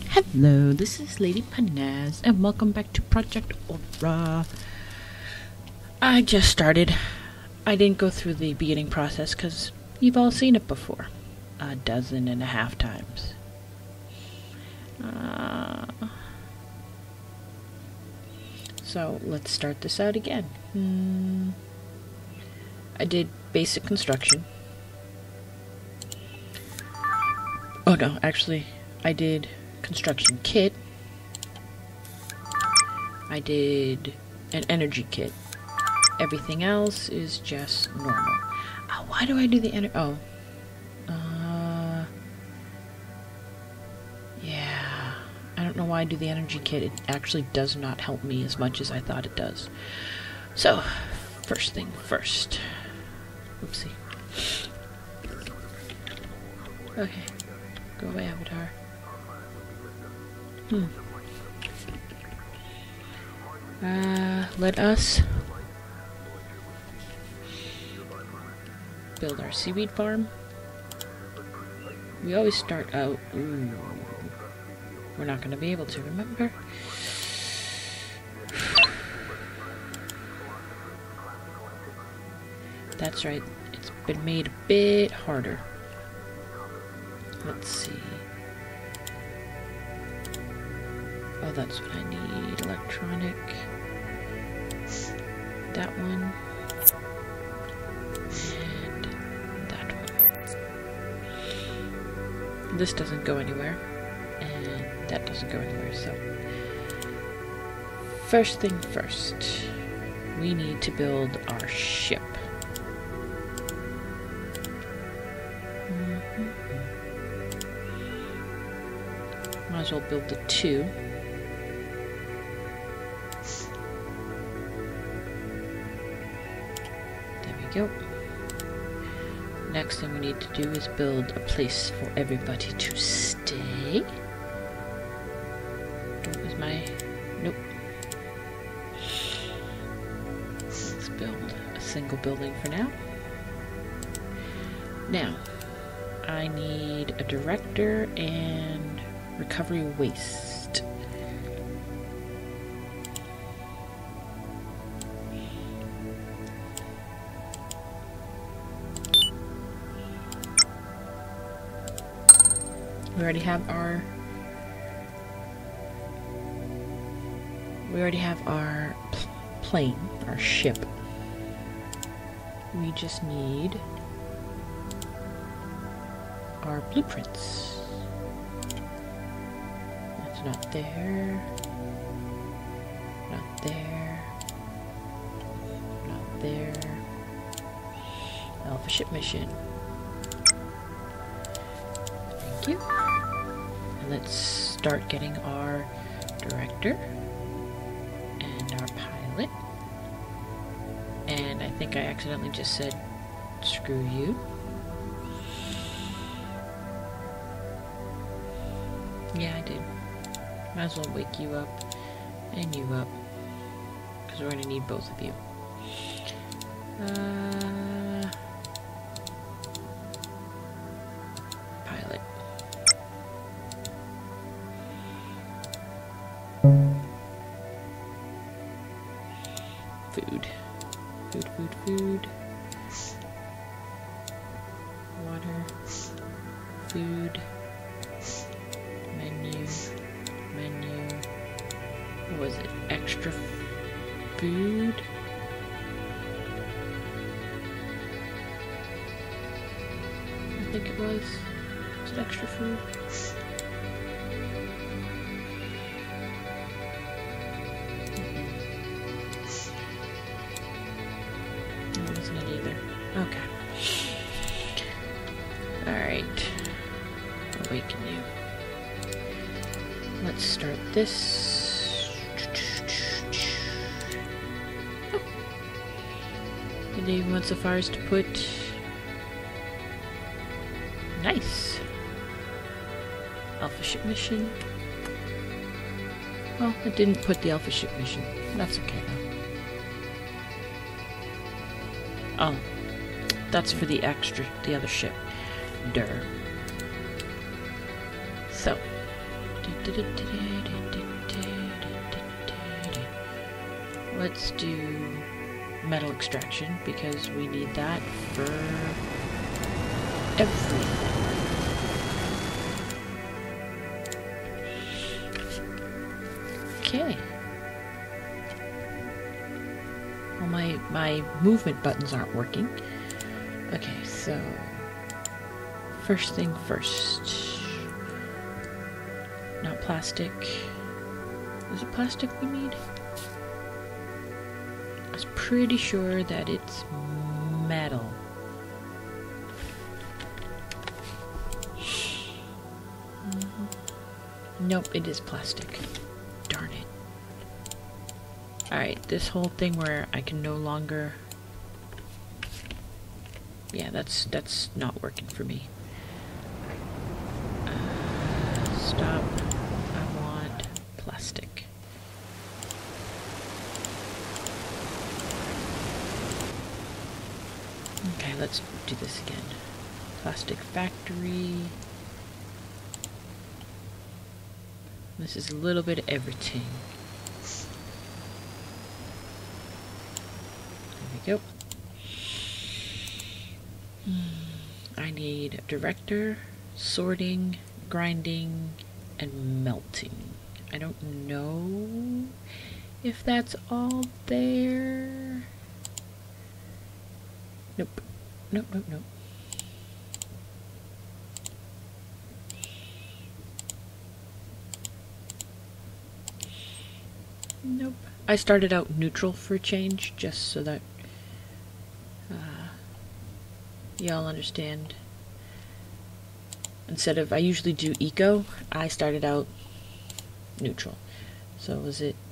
Hello, this is Lady Panaz, and welcome back to Project Aura. I just started. I didn't go through the beginning process because you've all seen it before. 12.5 times. So let's start this out again. I did basic construction. Oh no, actually, I did construction kit. I did an energy kit. Everything else is just normal. Oh, why do I do the energy? Oh. Yeah. I don't know why I do the energy kit. It actually does not help me as much as I thought it does. So, first thing first. Oopsie. Okay. Go away, Avatar. Let us build our seaweed farm. We always start out... Ooh. We're not going to be able to, remember? That's right. It's been made a bit harder. Let's see. Oh, that's what I need. Electronic. That one. And that one. This doesn't go anywhere. And that doesn't go anywhere, so. First thing first. We need to build our ship. Might as well build the 2. Go. Next thing we need to do is build a place for everybody to stay. Where's my... Nope. Let's build a single building for now. Now, I need a director and recovery waste. We already have our plane, our ship. We just need our blueprints. That's not there. Not there. Not there. Alpha ship mission. Thank you. Let's start getting our director and our pilot. And I think I accidentally just said, screw you. Yeah, I did. Might as well wake you up and you up, because we're going to need both of you. Pilot. Food. Food, food, food. Water. Food. Menu. Menu. What was it? Extra food? I think it was. Was it extra food? Okay. Alright. Awaken you. Let's start this. Oh. Did they even went so far as to put... Nice. Alpha ship mission. Well, it didn't put the alpha ship mission. That's okay though. Oh. That's for the other ship. Durr. So, Let's do metal extraction because we need that for everything. Okay. Well, my movement buttons aren't working. Okay, so first thing first. Not plastic. Is it plastic we need? I was pretty sure that it's metal. Nope, it is plastic. Darn it. Alright, this whole thing where I can no longer... Yeah, that's not working for me. Stop. I want plastic. Okay, let's do this again. Plastic factory. This is a little bit of everything. There we go. I need director, sorting, grinding, and melting. I don't know if that's all there. Nope. Nope, nope, nope. Nope. I started out neutral for a change, just so that y'all understand. Instead of, I usually do eco, I started out neutral. So was it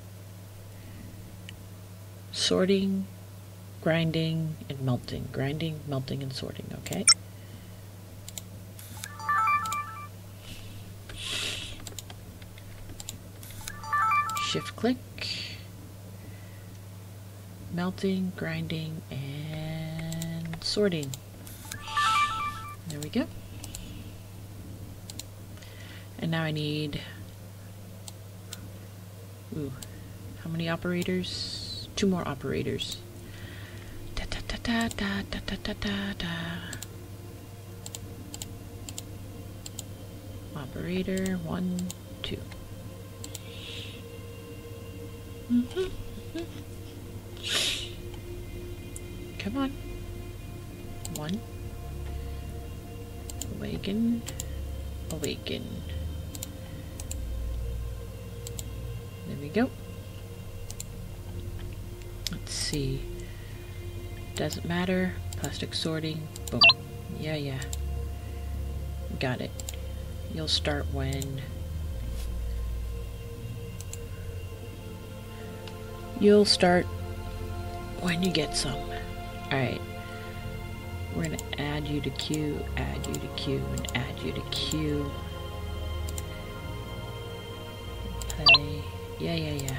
sorting, grinding, and melting? Grinding, melting, and sorting, okay? Shift click, melting, grinding, and sorting. There we go. And now I need, ooh, how many operators? 2 more operators. Da, da, da, da, da, da, da, da, da. Operator 1, 2. Come on. 1. Awaken. Awaken. There we go. Let's see. Doesn't matter. Plastic sorting. Boom. Yeah, yeah. Got it. You'll start when... You'll start when you get some. Alright. We're gonna add you to queue, add you to queue, and add you to queue. Play. Yeah, yeah, yeah.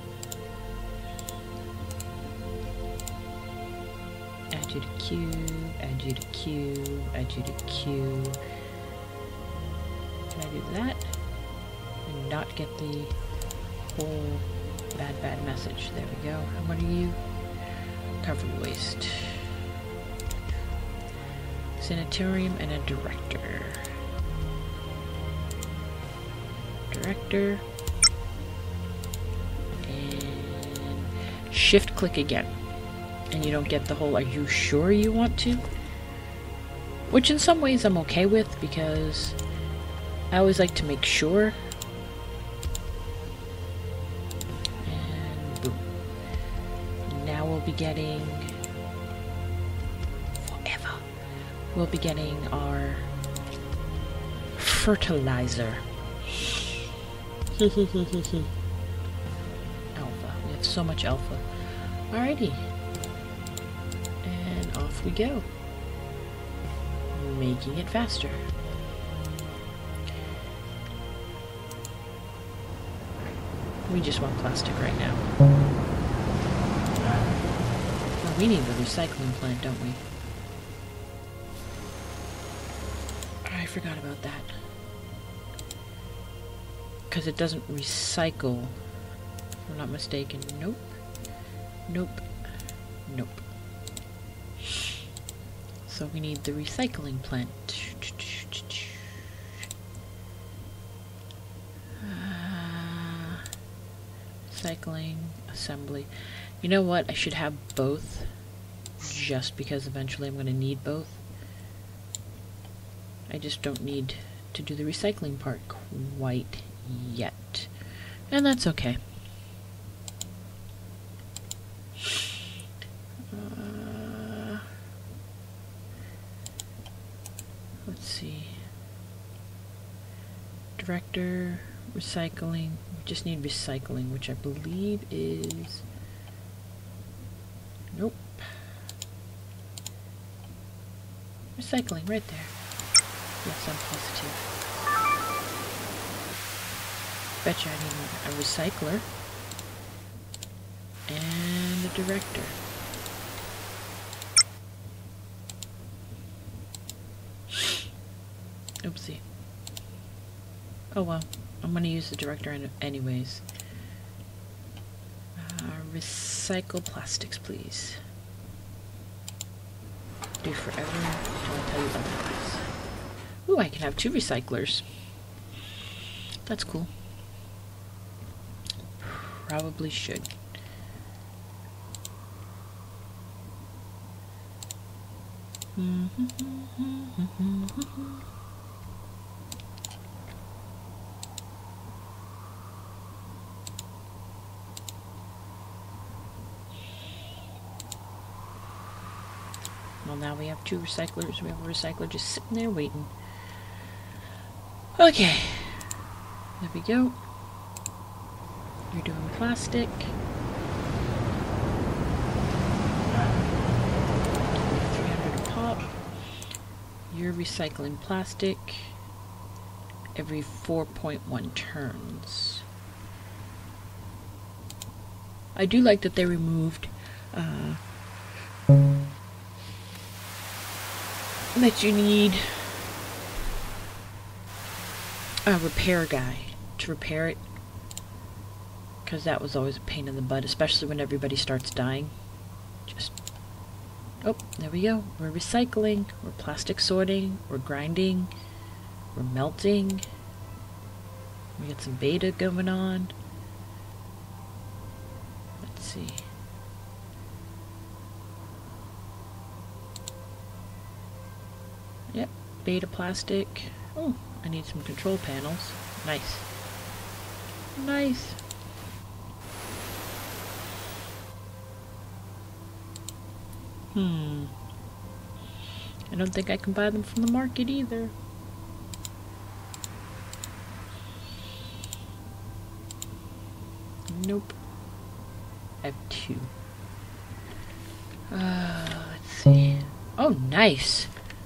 Add you to queue, add you to queue, add you to queue. Can I do that? And not get the whole bad message. There we go. And what are you? Covered waste. Sanitarium and a director. Director. And shift click again. And you don't get the whole, are you sure you want to? Which in some ways I'm okay with, because I always like to make sure. And boom. Now we'll be getting, forever, we'll be getting our fertilizer. Alpha. We have so much alpha. Alrighty. And off we go. Making it faster. We just want plastic right now. Well, we need a recycling plant, don't we? I forgot about that. because it doesn't recycle, if I'm not mistaken. Nope. Nope. Nope. So we need the recycling plant. Recycling, assembly. You know what? I should have both, just because eventually I'm going to need both. I just don't need to do the recycling part quite yet. And that's okay. Let's see. Director, recycling. We just need recycling, which I believe is... Nope. Recycling, right there. Yes, I'm positive. Betcha I need a recycler. And a director. Oopsie. Oh well, I'm gonna use the director anyways. Recycle plastics, please. Do forever until I tell you otherwise. Ooh, I can have 2 recyclers. That's cool. Probably should. Well, now we have 2 recyclers. We have a recycler just sitting there waiting. Okay. There we go. You're doing plastic. 300 a pop. You're recycling plastic every 4.1 turns. I do like that they removed that you need a repair guy to repair it, because that was always a pain in the butt, especially when everybody starts dying. Just, oh, there we go. We're recycling, we're plastic sorting, we're grinding, we're melting. We got some beta going on. Let's see. Yep, beta plastic. Oh, I need some control panels. Nice. Nice. I don't think I can buy them from the market either. Nope. I have 2. Let's see. Oh, nice.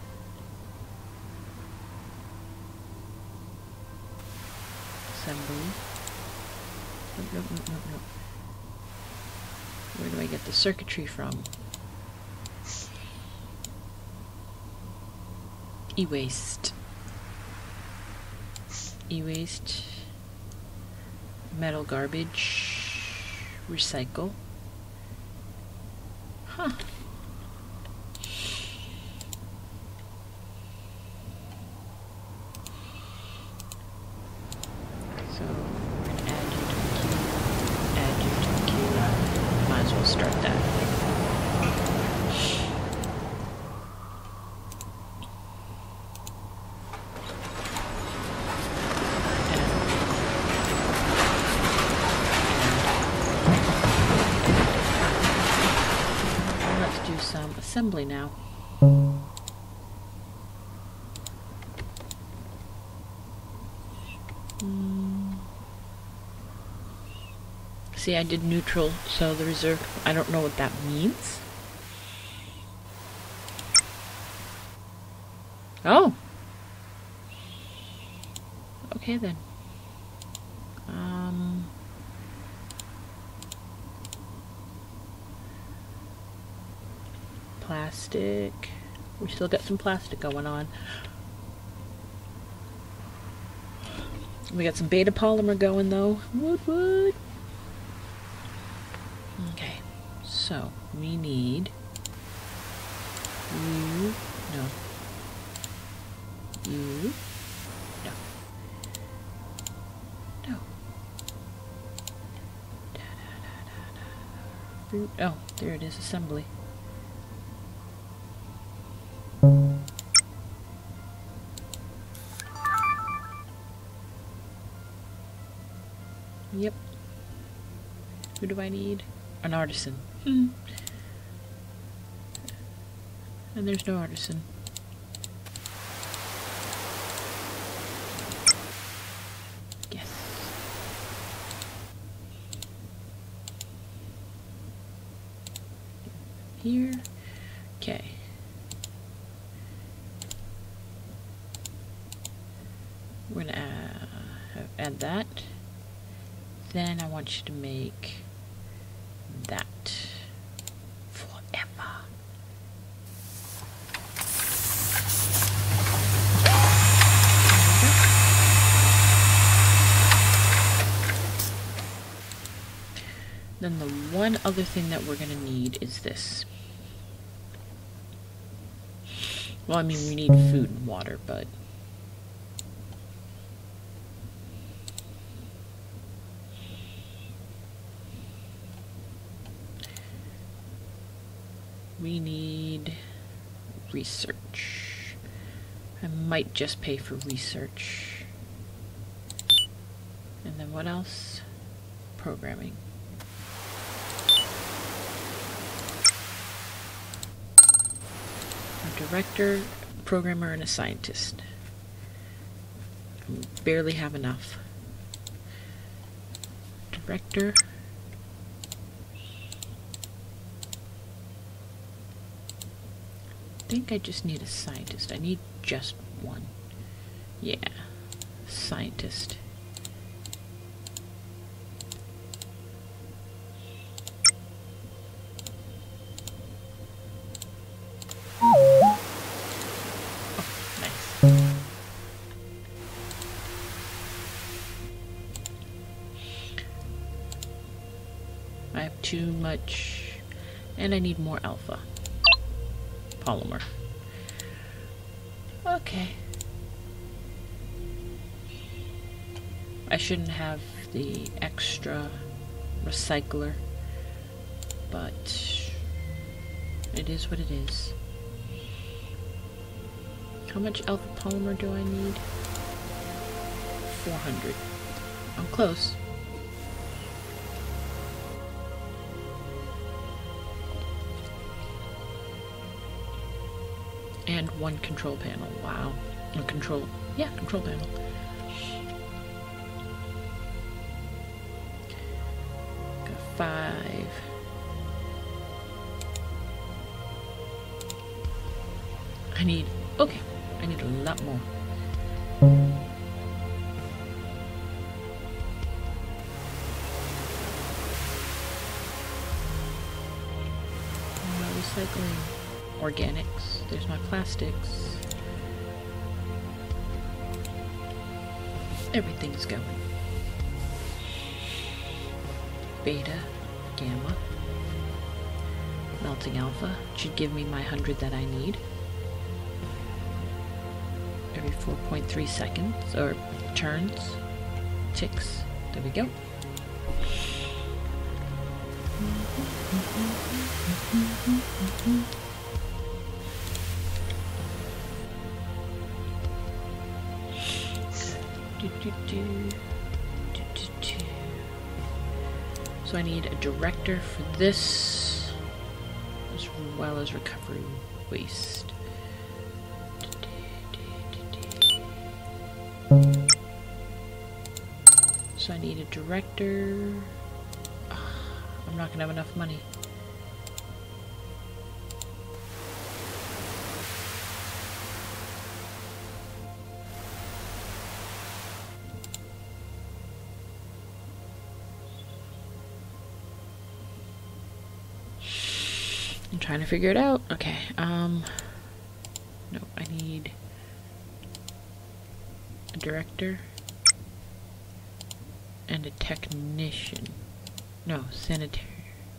Assembly. Nope. Where do I get the circuitry from? E-waste. E-waste. Metal garbage. Recycle. Huh. So, add you to the queue. Add you to the queue. Might as well start that. Assembly now. See, I did neutral, so the reserve, I don't know what that means. Oh! Okay then. Plastic. We still got some plastic going on. We got some beta polymer going though. Wood. Okay, so we need you. No. You. No. No. Fruit. Oh, there it is. Assembly. Yep. Who do I need? An artisan. And there's no artisan. Yes. Here. Okay. We're gonna add that. Then I want you to make that forever. Then the one other thing that we're going to need is this. Well, I mean, we need food and water, but we need research. I might just pay for research. And then what else? Programming. A director, programmer, and a scientist. I barely have enough. Director. I think I just need a scientist. I need just one. Yeah, scientist. Oh, nice. I have too much, and I need more alpha. Polymer. Okay. I shouldn't have the extra recycler, but it is what it is. How much alpha polymer do I need? 400. I'm close. And one control panel. Wow. A control. Yeah, control panel. Got 5. I need. Okay. I need a lot more. Recycling. Organics. There's my plastics. Everything's going. Beta, gamma, melting alpha should give me my 100 that I need. Every 4.3 seconds, or turns, ticks. There we go. So I need a director for this, as well as recovery waste. So I need a director. I'm not gonna have enough money. I'm trying to figure it out. Okay, no, I need a director. and a technician. No, sanitary.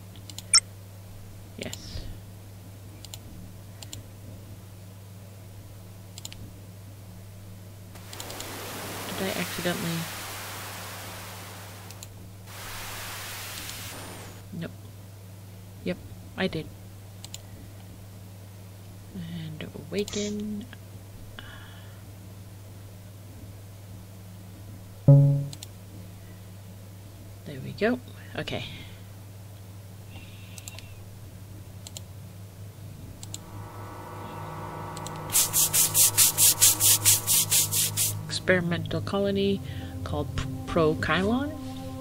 Yes. Did I accidentally? Nope. Yep, I did. And awaken. There we go. Okay. Experimental colony called Procylon.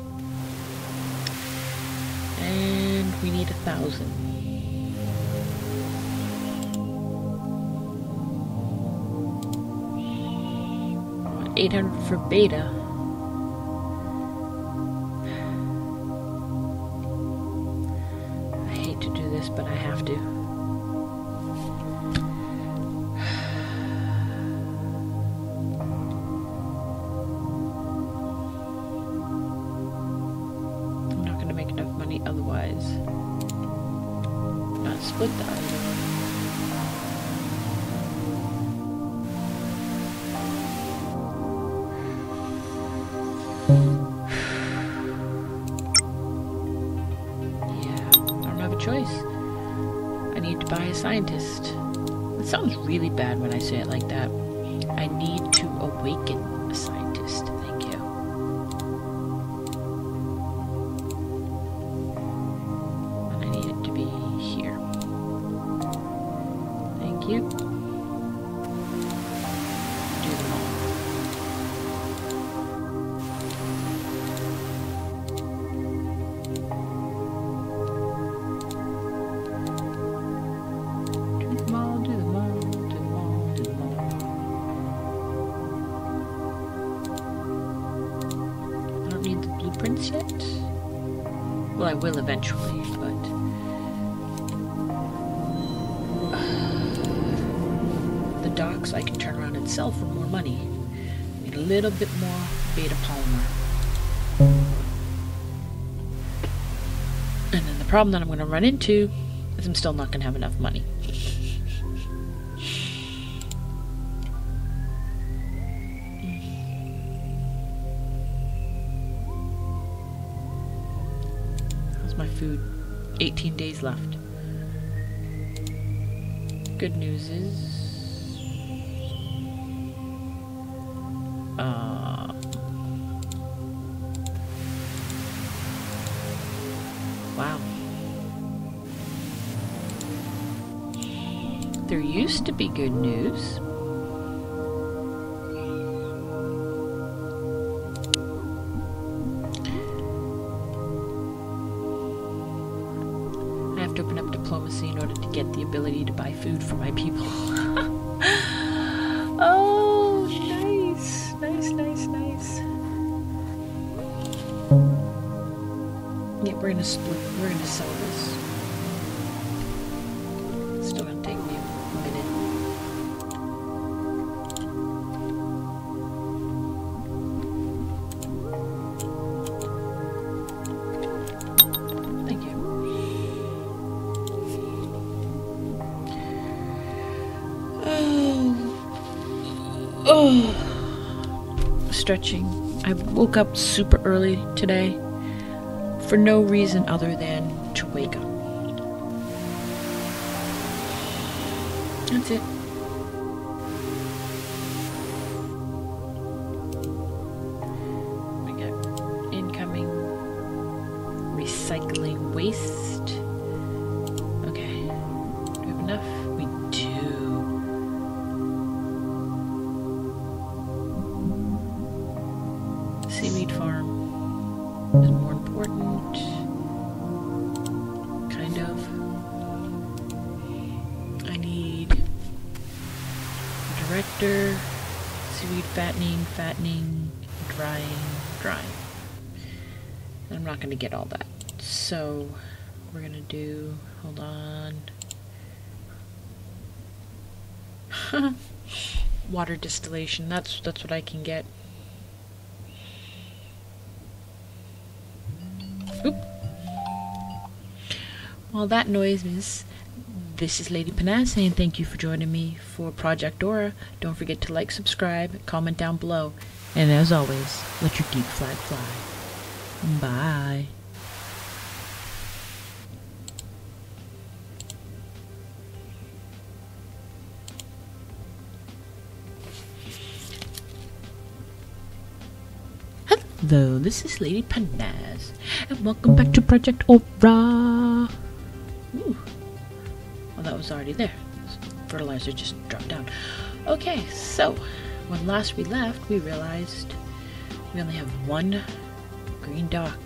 And we need 1,000. 800 for beta. I hate to do this, but I have to. I'm not going to make enough money otherwise. Not split the item. Choice. I need to buy a scientist. It sounds really bad when I say it like that. I need to awaken a scientist. Thank you. And I need it to be here. Thank you. Do them all. Prints yet? Well, I will eventually, but the docks I can turn around and sell for more money. Need a little bit more beta polymer. And then the problem that I'm going to run into is I'm still not going to have enough money. My food. 18 days left. Good news is wow. There used to be good news. To open up diplomacy in order to get the ability to buy food for my people. Oh, nice. Nice, nice, nice. Yeah, we're gonna split. We're gonna sell this. It's still gonna take me a minute. Oh, stretching. I woke up super early today for no reason other than to wake up. That's it. We got incoming recycling waste. Okay. Do we have enough? We do. Seaweed farm is more important, kind of. I need a director, seaweed fattening, drying. I'm not going to get all that, so we're going to do, hold on, water distillation. That's what I can get. Oop. While that noise is, this is Lady Panaz saying thank you for joining me for Project Aura. Don't forget to like, subscribe, comment down below, and as always, let your geek flag fly. Bye. Hello, this is Lady Panaz, and welcome back to Project Aura. Ooh. Well, that was already there. Fertilizer just dropped down. Okay, so when last we left, we realized we only have one green dock.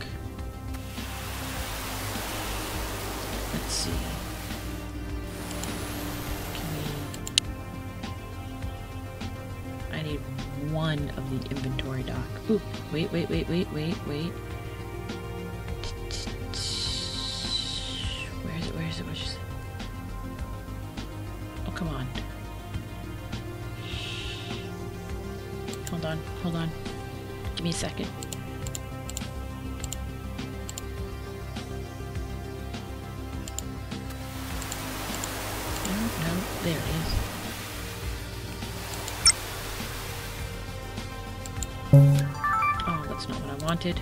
Let's see. I need one of the inventory dock. Ooh, wait. Where's it? Oh, come on. Hold on. Give me a second. No, there it is. Oh, that's not what I wanted.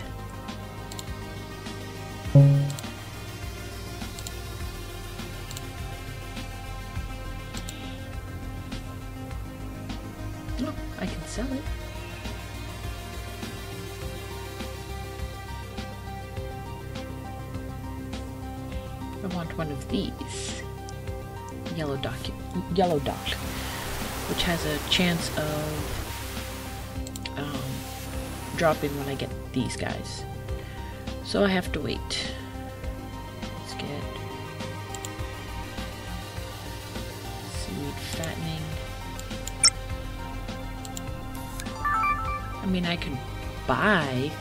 Oh, I can sell it. I want one of these. Yellow dock, which has a chance of dropping when I get these guys. So I have to wait. Let's get seaweed fattening. I mean, I could buy,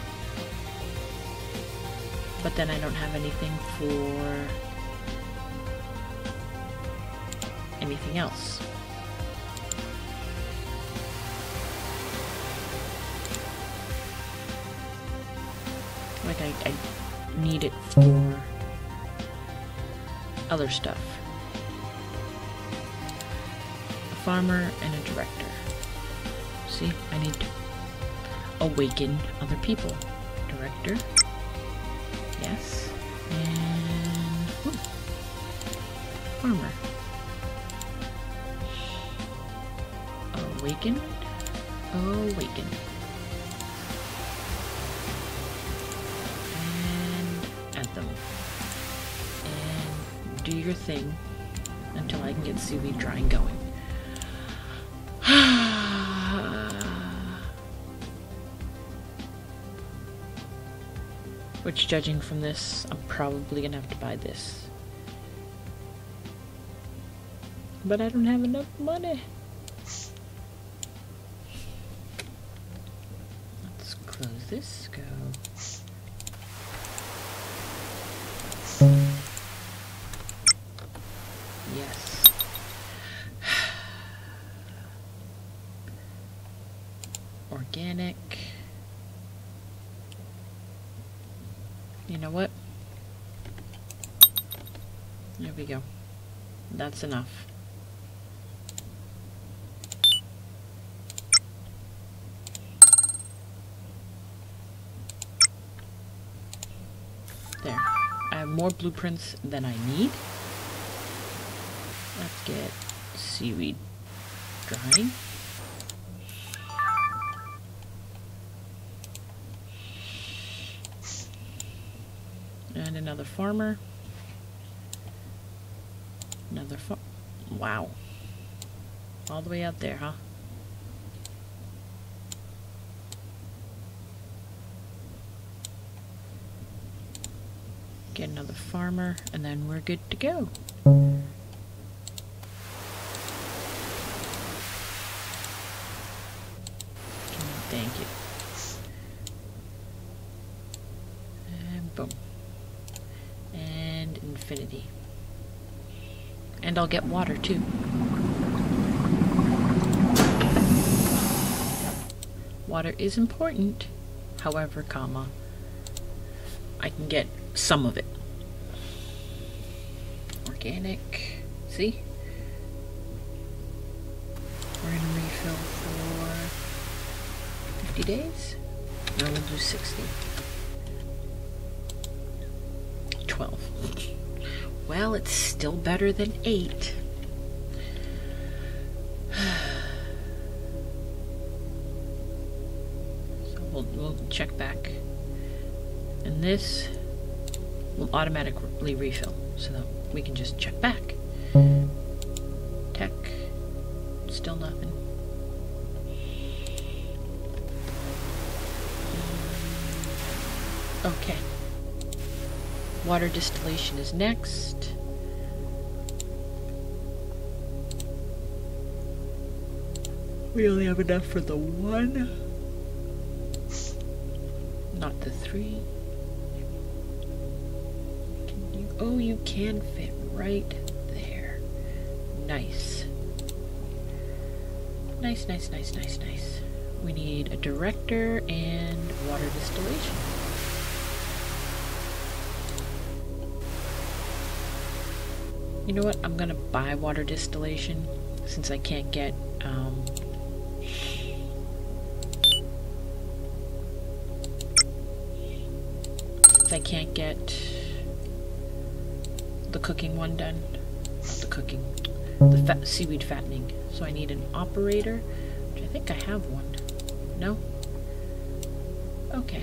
but then I don't have anything for anything else. Like I need it for other stuff. A farmer and a director. See, I need to awaken other people. Director. Yes. And farmer. Awaken. Them and do your thing until I can get seaweed drying going. Which, judging from this, I'm probably gonna have to buy this, but I don't have enough money. Let's close this. Go. Yes. Organic. You know what? There we go. That's enough. There. I have more blueprints than I need. Let's get seaweed drying. And another farmer. Another wow. All the way out there, huh? Get another farmer, and then we're good to go. Thank you. And boom. And infinity. And I'll get water too. Water is important, however, comma, I can get some of it. Organic. See? We're gonna refill for 50 days? No, we'll do 60. 12. Well, it's still better than 8. So we'll check back. And this will automatically refill, so that we can just check back. Tech, still nothing. Okay. Water distillation is next. We only have enough for the 1. Not the 3. Oh, you can fit right there. Nice. Nice, nice, nice, nice, nice. We need a director and water distillation. You know what? I'm gonna buy water distillation since I can't get, the cooking one done. Not the cooking. The seaweed fattening. So I need an operator, which I think I have one. No? Okay.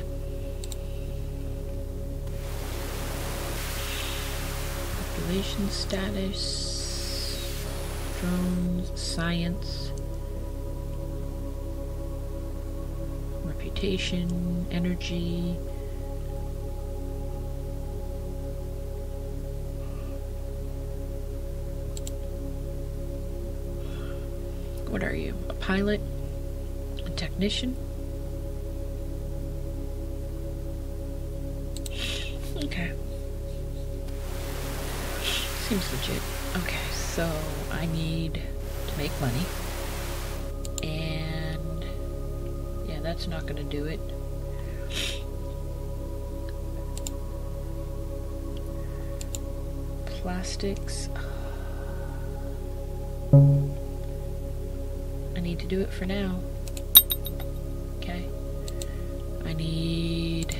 Population status. Drones. Science. Reputation. Energy. What are you? A pilot? A technician? Okay. Seems legit. Okay, so I need to make money. And yeah, that's not gonna do it. Plastics. I need to do it for now. Okay. I need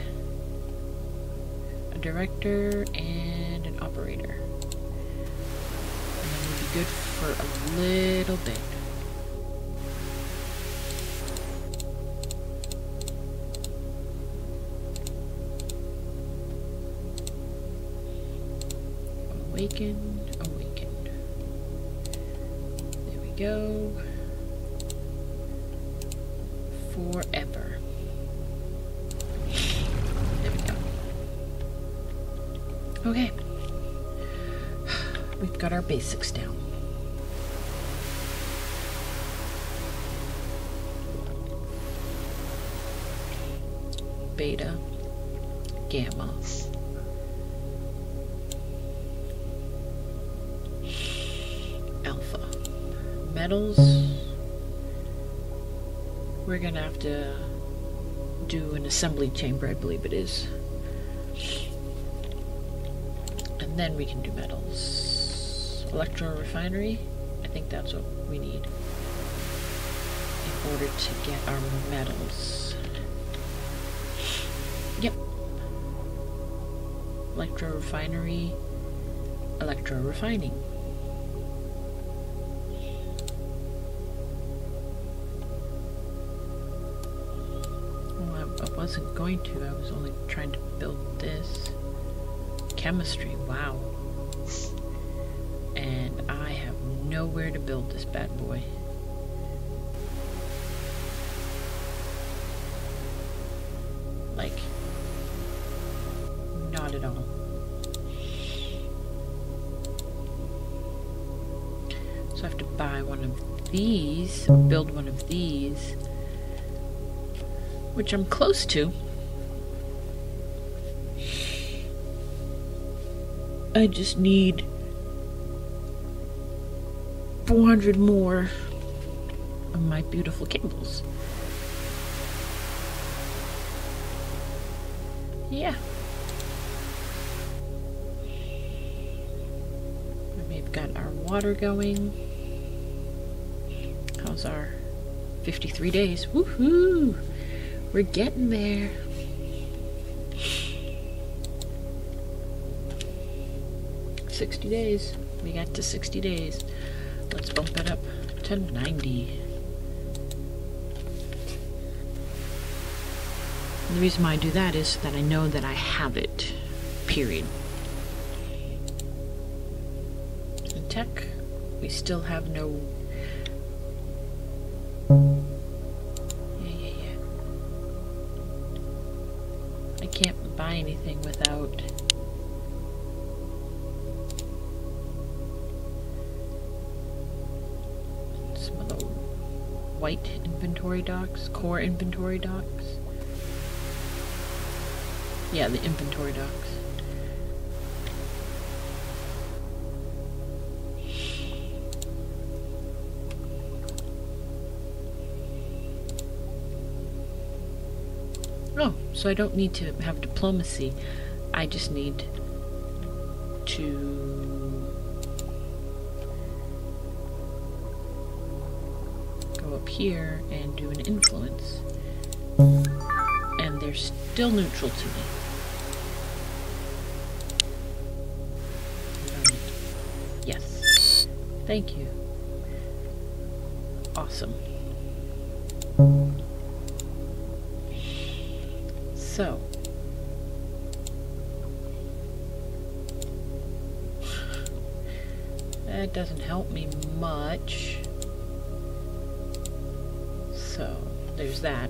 a director and an operator. And then we'll be good for a little bit. Awakened, awakened. There we go. Forever. There we go. Okay. We've got our basics down. Beta, gamma, alpha. Metals. We're gonna have to do an assembly chamber, I believe it is. And then we can do metals. Electro refinery, I think that's what we need in order to get our metals. Yep. Electro refinery, electro refining. I wasn't going to, I was only trying to build this. Chemistry, wow. And I have nowhere to build this bad boy. Like, not at all. So I have to buy one of these, build one of these, which I'm close to. I just need 400 more of my beautiful cables. Yeah. got our water going. How's our 53 days? Woohoo! We're getting there. $60 days. We got to 60 days. Let's bump it up to 90. And the reason why I do that is that I know that I have it. Period. In tech, we still have no... Yeah. I can't buy anything without... some of the white inventory docs, core inventory docs. Yeah, the inventory docs. Oh, so I don't need to have diplomacy. I just need to go up here and do an influence. And they're still neutral to me. Yes. Thank you. Awesome. So. That doesn't help me much. So, there's that.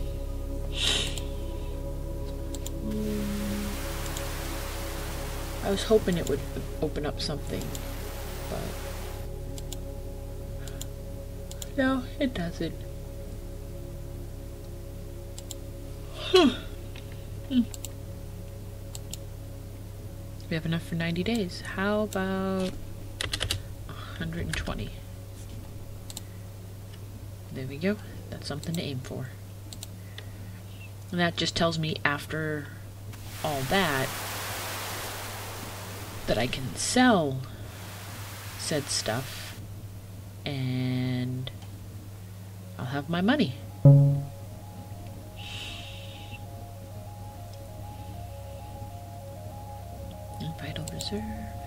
I was hoping it would open up something, but no, it doesn't. We have enough for 90 days. How about 120? There we go. That's something to aim for. And that just tells me after all that I can sell said stuff and I'll have my money. Vital reserve.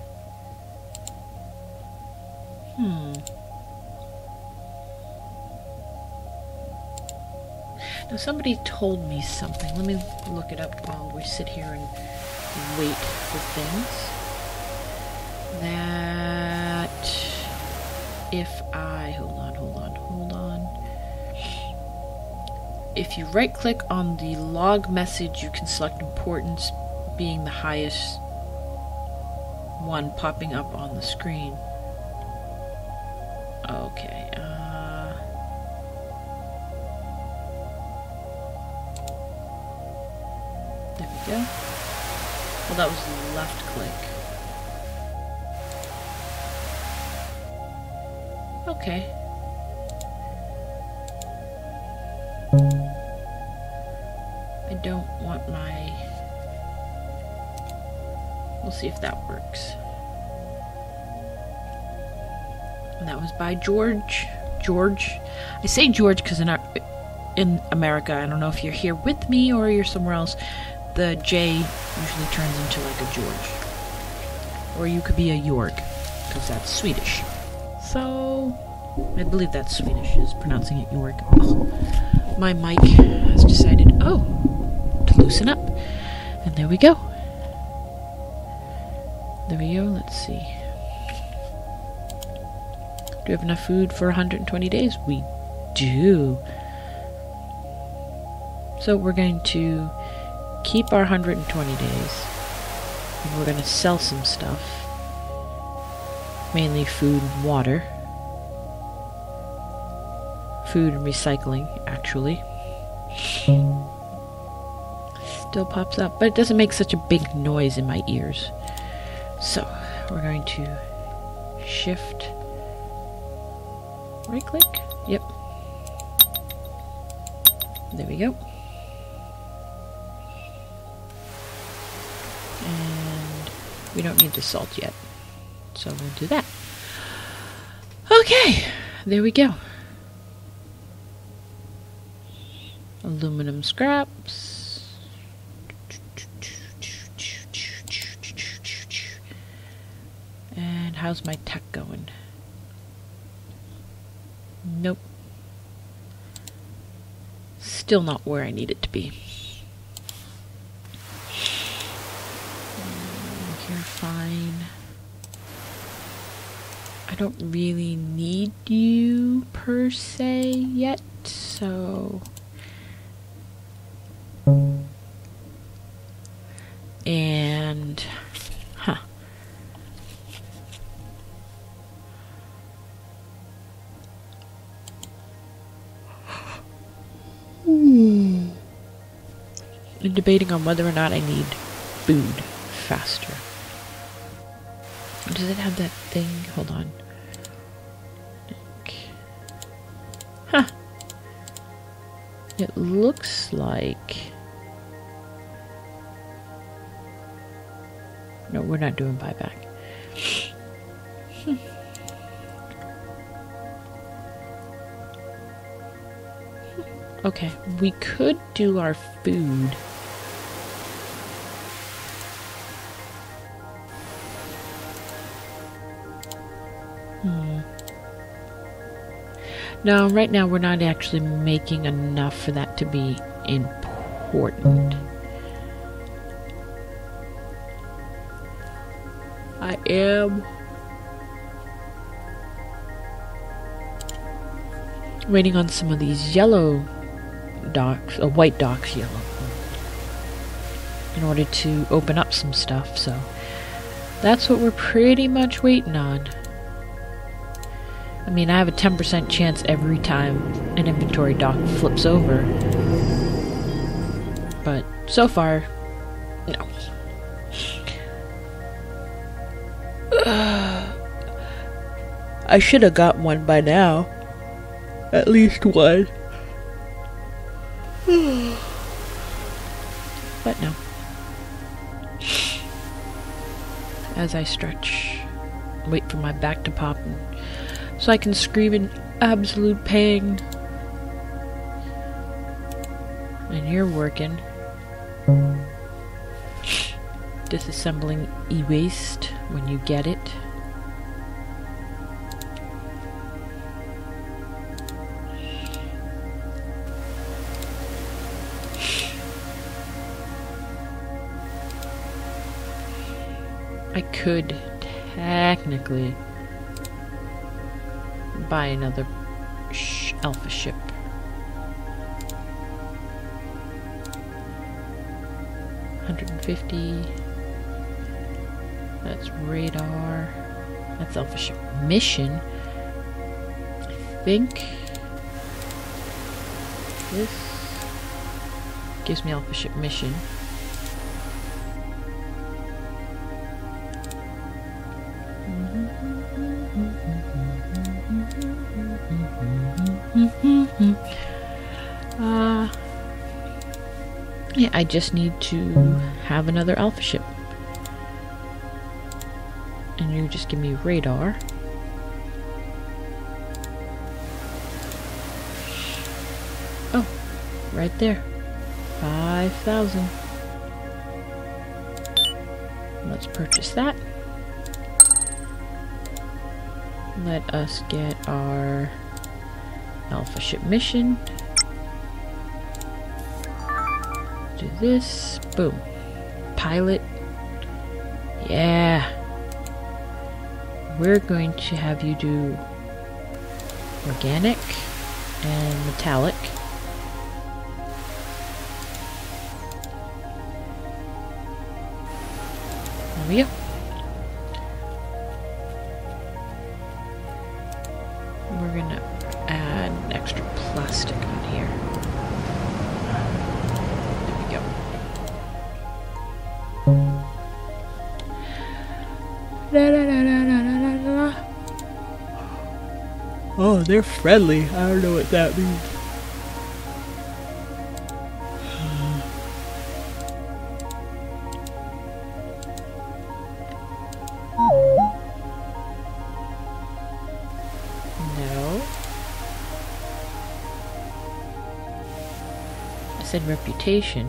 Now somebody told me something. Let me look it up while we sit here and wait for things. That if I hold on. If you right click on the log message, you can select importance being the highest one popping up on the screen. Okay, there we go. Well, that was left click. Okay. I don't want my... We'll see if that works. And that was by George. I say George because in America, I don't know if you're here with me or you're somewhere else, the J usually turns into like a George. Or you could be a Jorg, because that's Swedish. So, I believe that's Swedish, is pronouncing it Jorg. Oh, my mic has decided, to loosen up. And there we go. There we go, let's see. Do we have enough food for 120 days? We do. So we're going to keep our 120 days. And we're going to sell some stuff. Mainly food and water. Food and recycling, actually. Still pops up, but it doesn't make such a big noise in my ears. So, we're going to shift, right click, yep. There we go. And we don't need the salt yet, so we'll do that. Okay, there we go. Aluminum scraps. And how's my tech going? Nope. Still not where I need it to be. You're fine. I don't really need you per se yet, so... And... Huh. I'm debating on whether or not I need food faster. Does it have that thing? Hold on. Huh. It looks like... No, we're not doing buyback. Okay, we could do our food. No, right now we're not actually making enough for that to be important. I am waiting on some of these yellow docks, white docks, yellow, in order to open up some stuff, so that's what we're pretty much waiting on. I mean, I have a 10% chance every time an inventory dock flips over, but so far, no. I should have got one by now. At least one. But no. As I stretch, wait for my back to pop, so I can scream in absolute pain. And you're working. Disassembling e-waste when you get it. I could technically buy another alpha ship. $150. That's radar. That's alpha ship mission. I think this gives me alpha ship mission. Yeah, I just need to have another alpha ship. And you just give me radar. Oh, right there. 5,000. Let's purchase that. Let us get our alpha ship mission. Do this. Boom. Pilot. Yeah. We're going to have you do organic and metallic. There we go. We're gonna add an extra plastic on here. There we go. Oh, they're friendly. I don't know what that means. said reputation.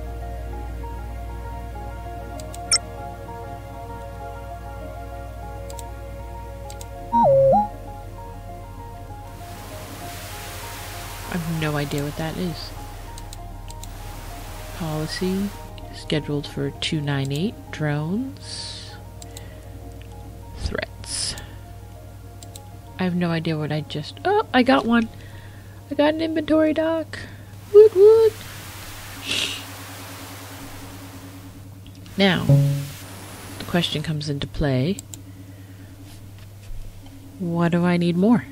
I have no idea what that is. Policy scheduled for 298. Drones. Threats. I have no idea what I just... Oh, I got one. I got an inventory dock. Woot woot. Now, the question comes into play. What do I need more?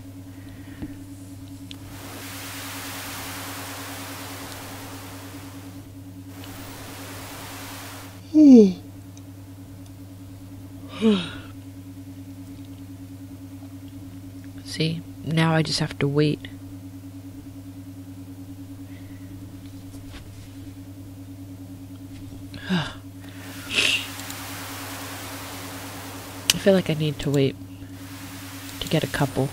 See, now I just have to wait. I feel like I need to wait to get a couple.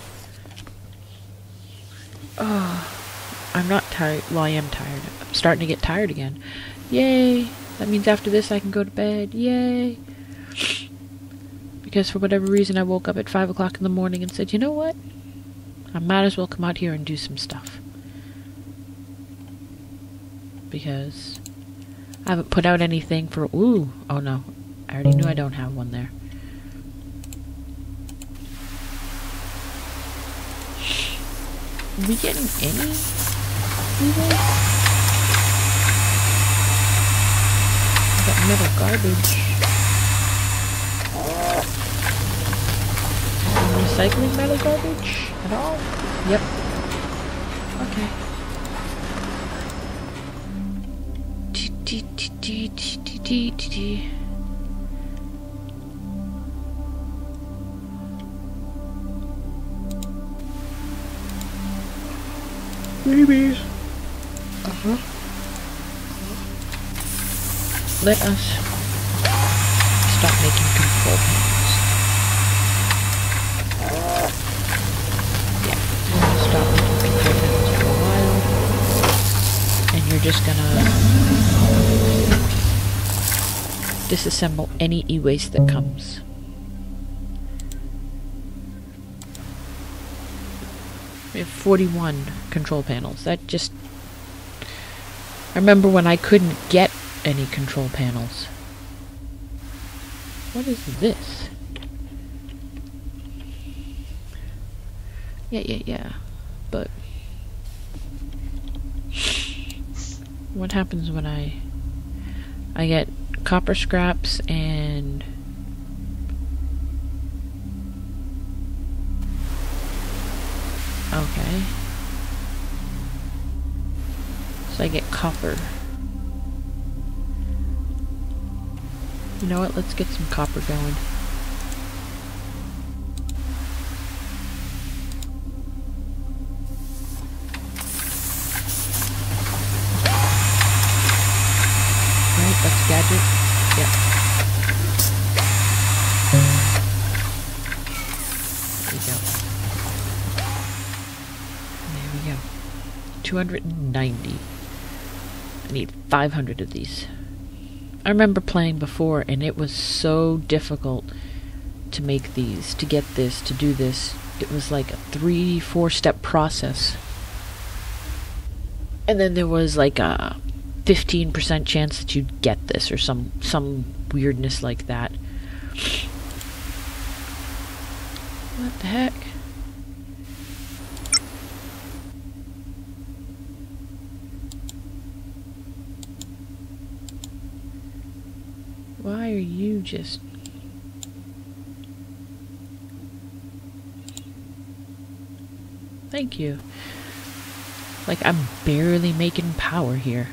Oh, I'm not tired. Well, I am tired. I'm starting to get tired again. Yay! That means after this I can go to bed. Yay! Because for whatever reason I woke up at 5 o'clock in the morning and said, you know what? I might as well come out here and do some stuff. Because I haven't put out anything for... Ooh! Oh no. I already knew I don't have one there. Are we getting any? I got metal garbage. Recycling metal garbage at all? Yep. Okay. Maybe. Let us stop making control panels. Yeah, we're gonna stop making control panels for a while. And you're just gonna disassemble any e-waste that comes. We have 41 control panels. That just... I remember when I couldn't get any control panels. What is this? Yeah. But... what happens when I get copper scraps and... Okay. So I get copper. You know what? Let's get some copper going. Right, that's gadget. Yep. There we go. 290. I need 500 of these. I remember playing before and it was so difficult to make these, to get this, to do this. It was like a 3-4 step process. And then there was like a 15% chance that you'd get this or some weirdness like that. What the heck? Why are you just... Thank you. Like, I'm barely making power here.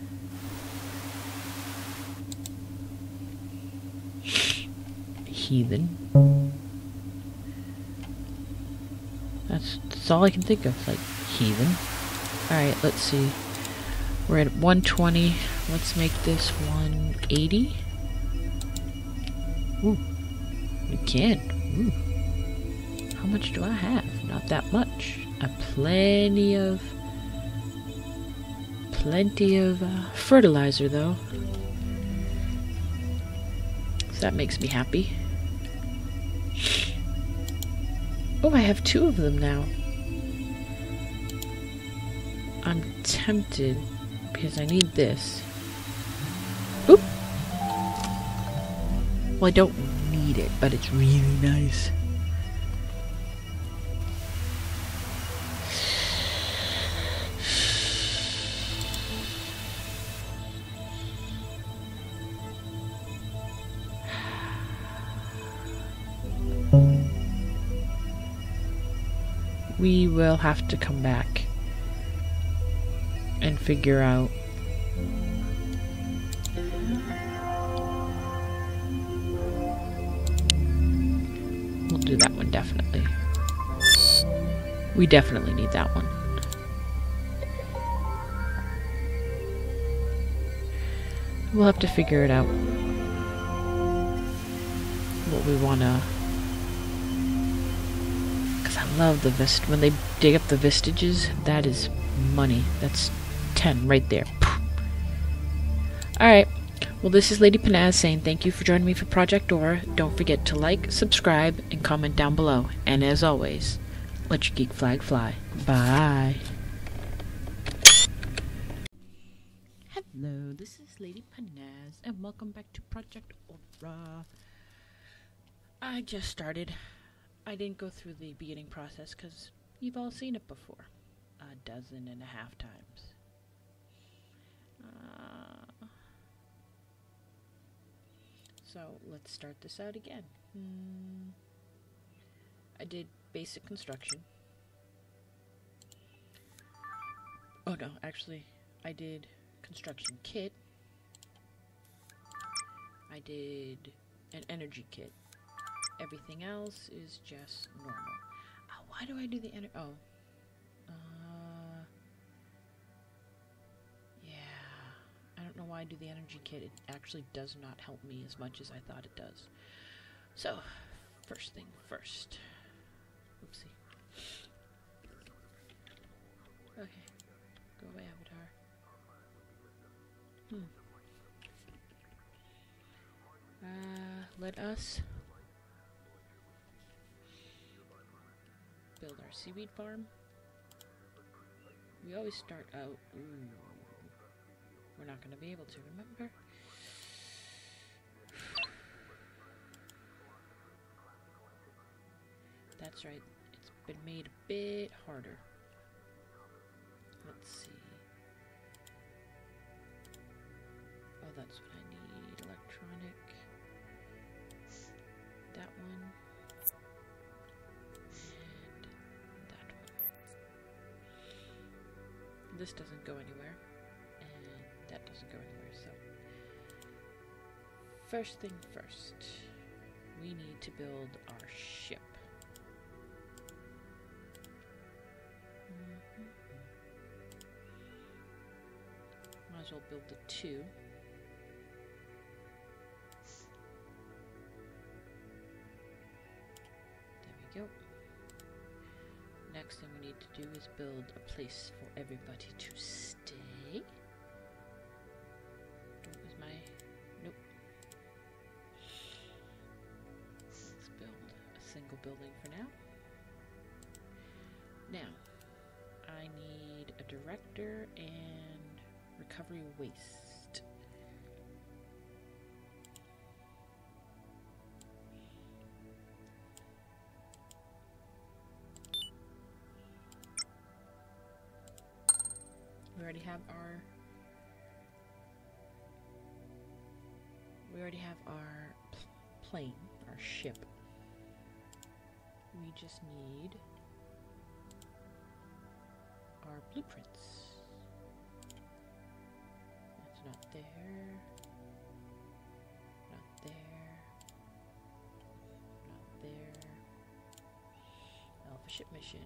Heathen. That's all I can think of, like, heathen. Alright, let's see. We're at 120. Let's make this 180. Ooh. We can. Ooh. How much do I have? Not that much. Plenty of plenty of fertilizer, though. So that makes me happy. Oh, I have 2 of them now. I'm tempted because I need this. Oop! Well, I don't need it, but it's really nice. We will have to come back and figure out we'll do that one, definitely. We definitely need that one. We'll have to figure it out. What we wanna, because I love the when they dig up the vestiges, that is money. That's 10 right there. Alright, well, this is Lady Panaz saying thank you for joining me for Project Aura. Don't forget to like, subscribe, and comment down below. And as always, let your geek flag fly. Bye. Hello, this is Lady Panaz, and welcome back to Project Aura. I just started. I didn't go through the beginning process because you've all seen it before 12.5 times. So let's start this out again. I did basic construction. Oh no, actually, I did construction kit. I did an energy kit. Everything else is just normal. Oh, why do I do the energy? Oh. Yeah. I don't know why I do the energy kit. It actually does not help me as much as I thought it does. So, first thing first. Oopsie. Okay. Go away, Avatar. Let us build our seaweed farm. We always start out. We're not going to be able to, remember? That's right. It's been made a bit harder. Let's see. Oh, that's what I need. Electronic. That one. And that one. This doesn't go anywhere. And that doesn't go anywhere, so. First thing first. We need to build our ship. Might as well build the 2. Go. Next thing we need to do is build a place for everybody to stay. Where's my... Nope. Let's build a single building for now. Now, I need a director and recovery waste. We already have our plane, our ship. We just need our blueprints. That's not there. Not there. Not there. Alpha ship mission.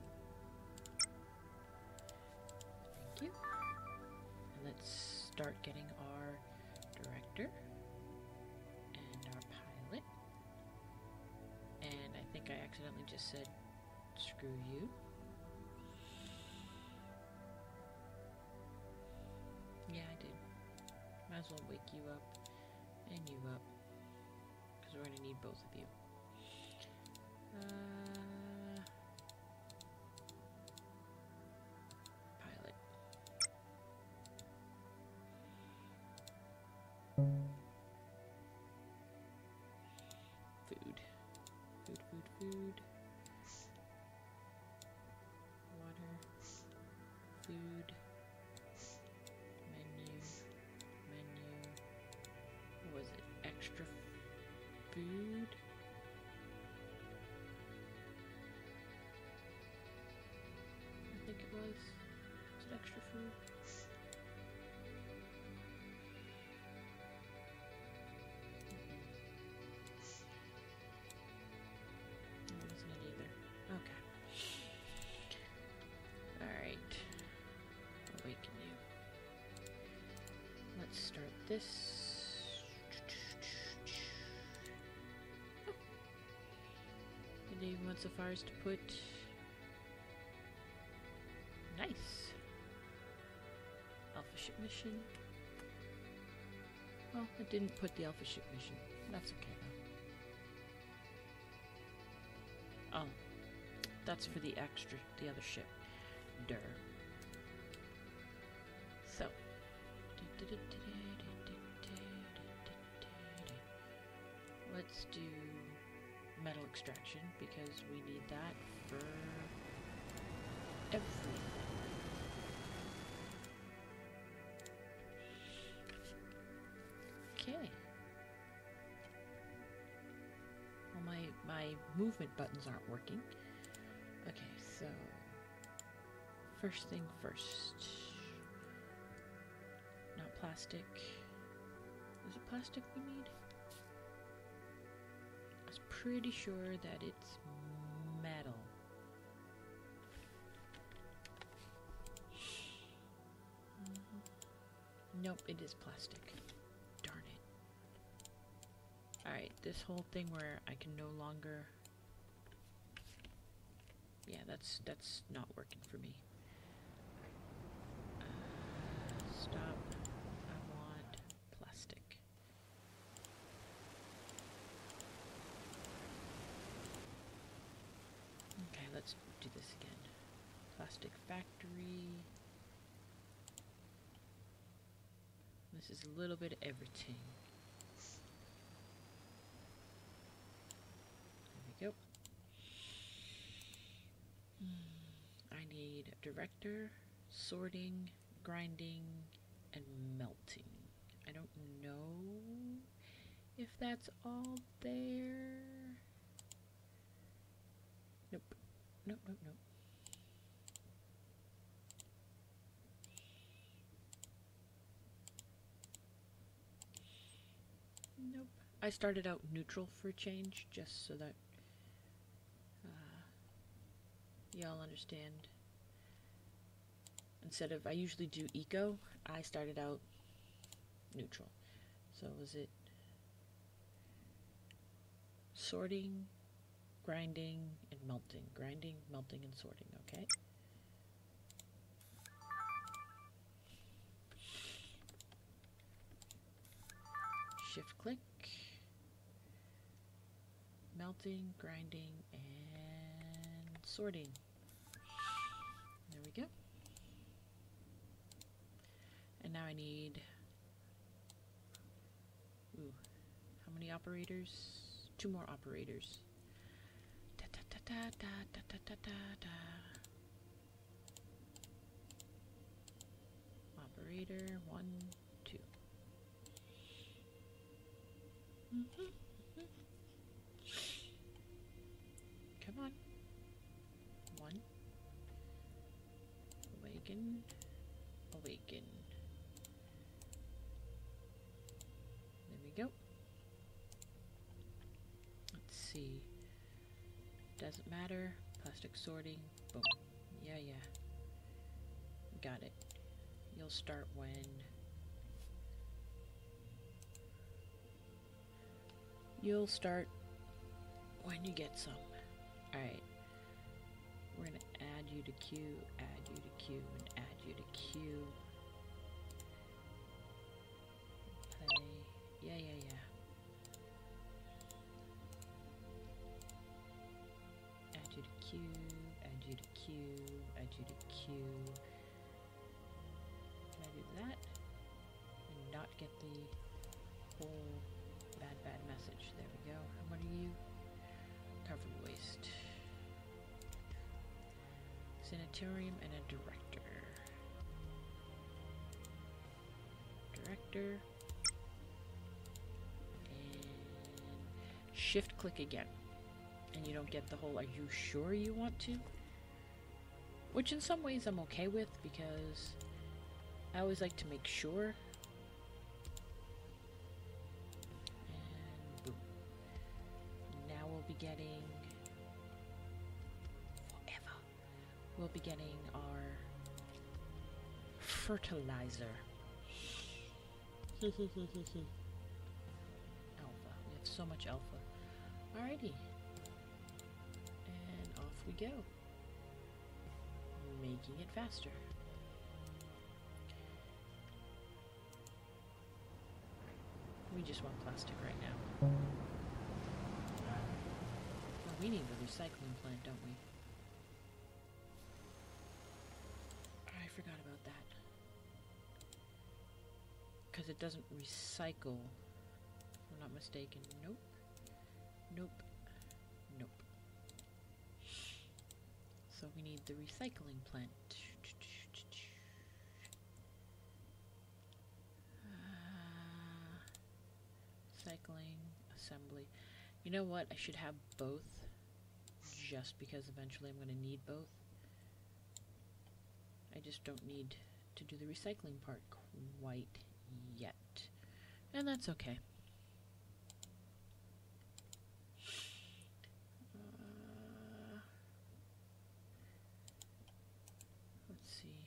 Thank you. Let's start getting our director and our pilot. And I think I accidentally just said, screw you. as well wake you up and you up, because we're going to need both of you. Pilot. Food. Food. Water. Food. Menu. What was it? Extra food? I think it was. Was it extra food? No, wasn't it either. Okay. Alright. Awaken you. Let's start this. Oh. Did they even went so far as to put... Nice! Alpha ship mission. Well, it didn't put the alpha ship mission. That's okay though. Oh. That's for the other ship. Durr. So. Let's do metal extraction because we need that for everything. Okay. Well, my movement buttons aren't working. Okay, so first thing first. Not plastic. Is it plastic we need? I was pretty sure that it's metal. Nope, it is plastic. Darn it. Alright, this whole thing where I can no longer... Yeah, that's not working for me. Stop. I want plastic. Okay, let's do this again. Plastic factory. This is a little bit of everything. There we go. I need director, sorting, grinding, and melting. I don't know if that's all there. Nope. Nope. Nope. I started out neutral for a change, just so that y'all understand. Instead of, I usually do eco, I started out neutral. So was it sorting, grinding, and melting? Grinding, melting, and sorting, okay? Shift click. Melting, grinding, and sorting. There we go. And now I need... Ooh. How many operators? 2 more operators. Da da da da da da da da da. Operator 1, 2. Come on. 1. Awaken. Awaken. There we go. Let's see. Doesn't matter. Plastic sorting. Boom. Yeah. Got it. You'll start when... You'll start when you get some. Alright. We're gonna add you to queue, add you to queue, and add you to queue. Q to Q. Can I do that? And not get the whole bad message. There we go. And what are you? Covered waste. Sanitarium and a director. Director. And shift click again. And you don't get the whole, are you sure you want to? Which in some ways I'm okay with, because I always like to make sure. And boom. Now we'll be getting, forever, we'll be getting our fertilizer. Alpha. We have so much alpha. Alrighty. And off we go. Making it faster. We just want plastic right now. Well, we need a recycling plant, don't we? I forgot about that. Because it doesn't recycle, if I'm not mistaken. Nope. Nope. Nope. So we need the recycling plant. Recycling, assembly. You know what? I should have both, just because eventually I'm going to need both. I just don't need to do the recycling part quite yet. And that's okay. Let's see.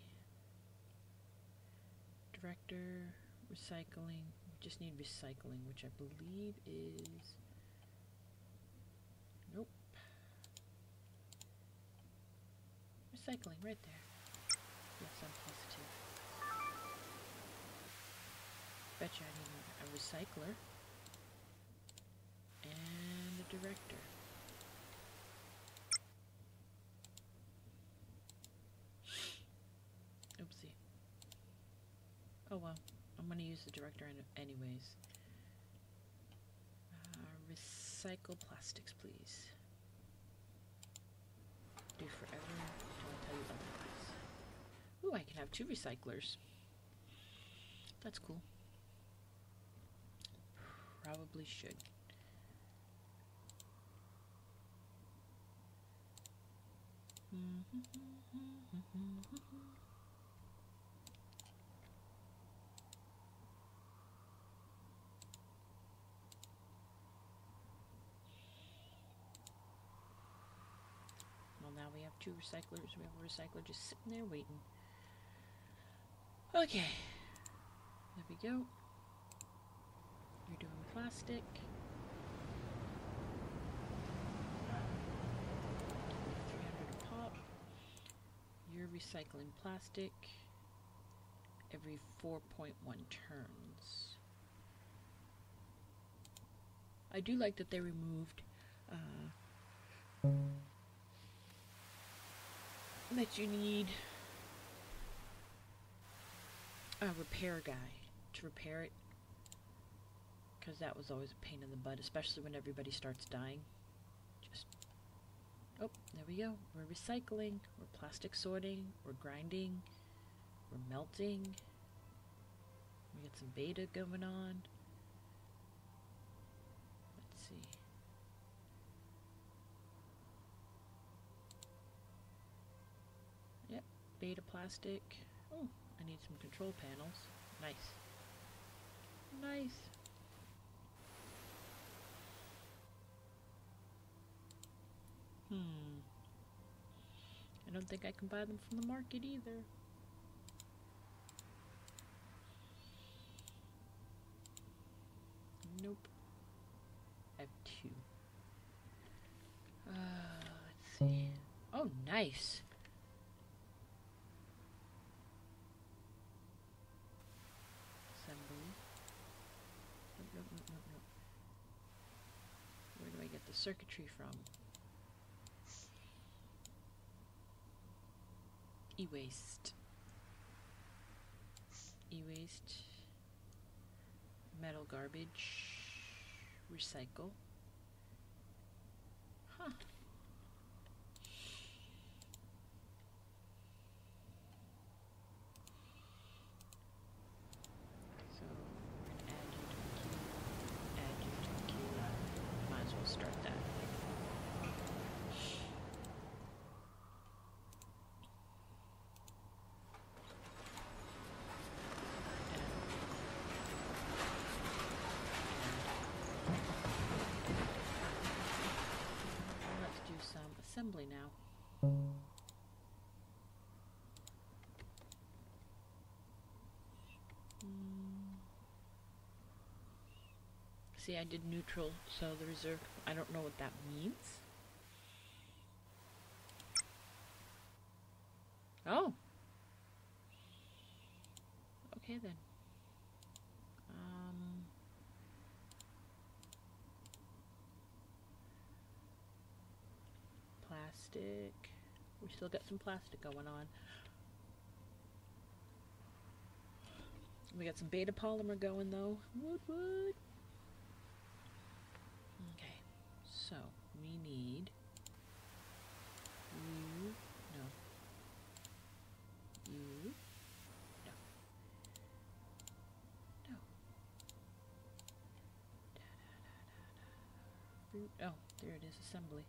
Director, recycling. We just need recycling, which I believe is... Nope. Recycling, right there. Yes, I'm positive. Betcha I need a recycler. And a director. Oopsie. Oh well, I'm gonna use the director anyways. Recycle plastics, please. Do forever until I tell you otherwise. Ooh, I can have 2 recyclers. That's cool. Probably should. Well, now we have 2 recyclers. We have a recycler just sitting there waiting. Okay. There we go. You're doing plastic. 300 a pop. You're recycling plastic every 4.1 turns. I do like that they removed that you need a repair guy to repair it, because that was always a pain in the butt, especially when everybody starts dying. Just, oh, there we go. We're recycling, we're plastic sorting, we're grinding, we're melting. We got some beta going on. Let's see. Yep, beta plastic. Oh, I need some control panels. Nice. Nice. I don't think I can buy them from the market either. Nope. I have 2. Let's see. Oh, nice. Assembly. Nope. Where do I get the circuitry from? E-waste. E-waste. Metal garbage. Recycle. Huh. So, add you to the queue. Add you to the queue. Might as well start that. Let's do some assembly now. See, I did neutral, so the reserve, I don't know what that means. Oh! Okay then. Plastic. We still got some plastic going on. We got some beta polymer going though. Wood. Okay, so we need you, no, you, no, no. Fruit. Oh, there it is. Assembly.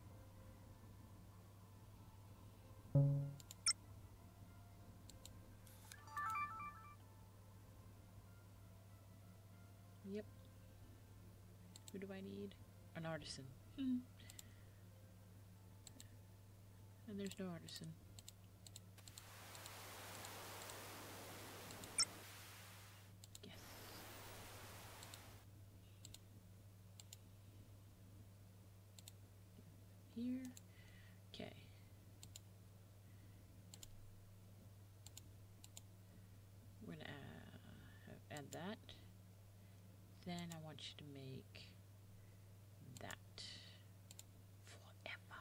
Yep. Who do I need? An artisan. And there's no artisan. Yes. Here. Okay. We're gonna add that. Then I want you to make that forever.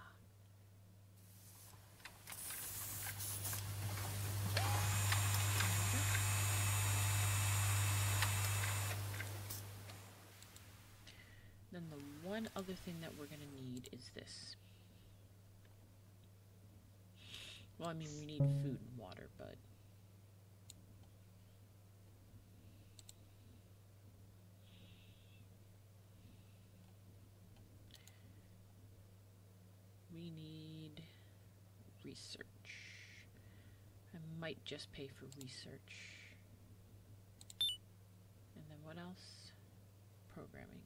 Then the one other thing that we're gonna need is this. Well, I mean, we need food and water, but we need research. I might just pay for research. And then what else? Programming.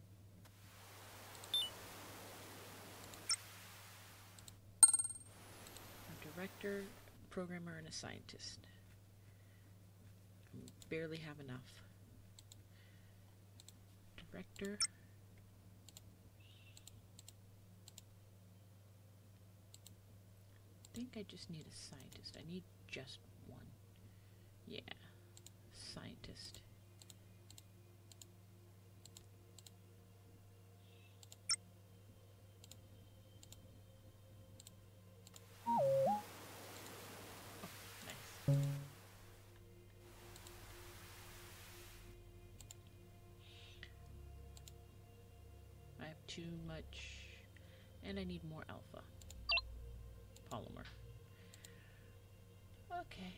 A director, programmer, and a scientist. I barely have enough. Director. I think I just need a scientist. I need just one. Yeah, scientist. Oh, nice. I have too much, and I need more alpha. Polymer. Okay.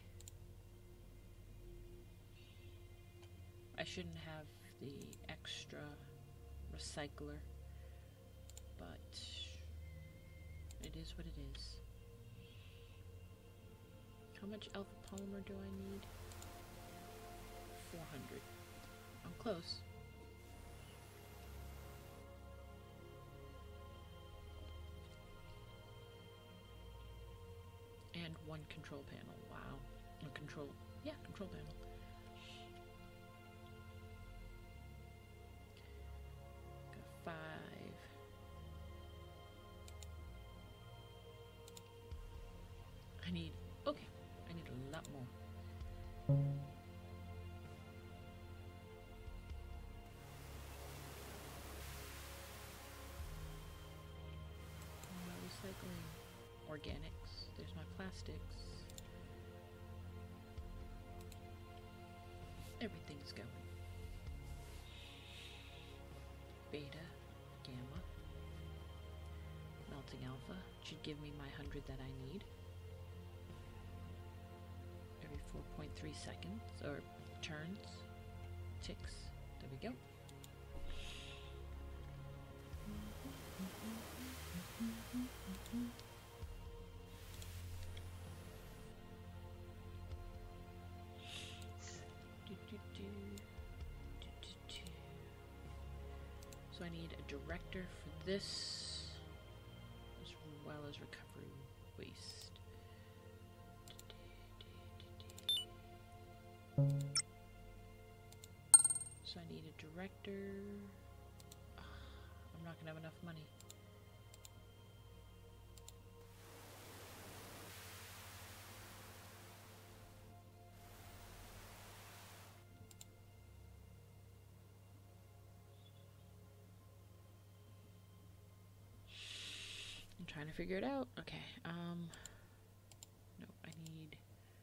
I shouldn't have the extra recycler, but it is what it is. How much alpha polymer do I need? 400. I'm close. And one control panel. Wow. A control panel. Got 5. I need a lot more. Recycling. Organics. There's my plastics. Everything's going. Beta, gamma, melting alpha should give me my 100 that I need. Every 4.3 seconds, or turns, ticks. There we go. So I need a director for this, as well as recovery waste. So I need a director. I'm not gonna have enough money. I'm trying to figure it out. Okay, no, I need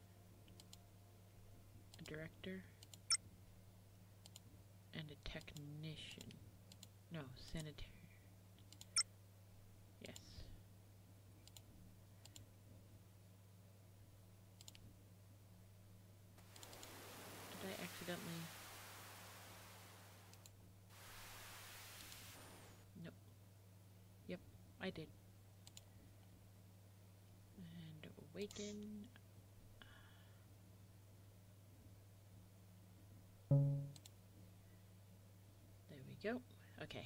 a director and a technician. No, sanitary. Yes. Did I accidentally? Nope. Yep, I did. And awaken. There we go. Okay.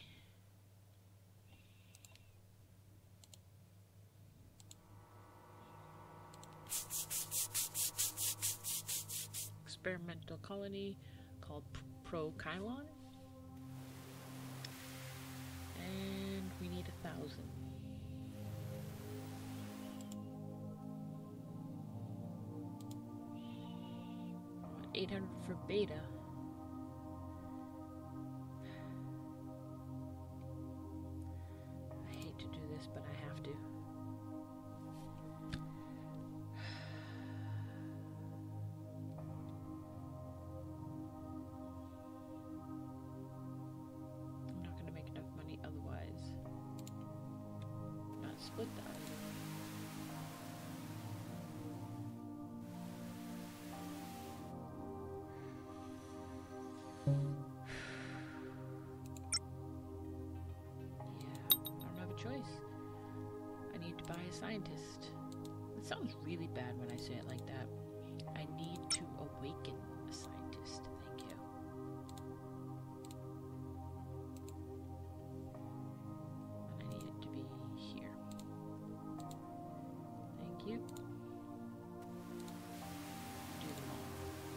Experimental colony called Pro-Kylon. And we need 1,000. 800 for beta. I hate to do this, but I have to. I'm not going to make enough money otherwise. Not split the item. Choice. I need to buy a scientist. It sounds really bad when I say it like that. I need to awaken a scientist. Thank you. And I need it to be here. Thank you. Do them all.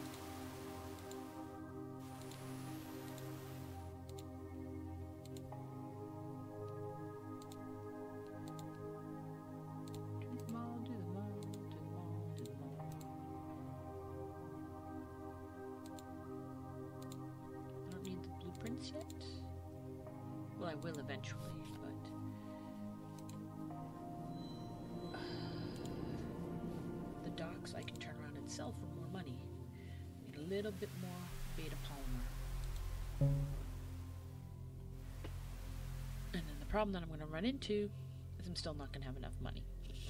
Prints yet? Well, I will eventually, but the docks I can turn around and sell for more money. Need a little bit more beta polymer. And then the problem that I'm going to run into is I'm still not going to have enough money.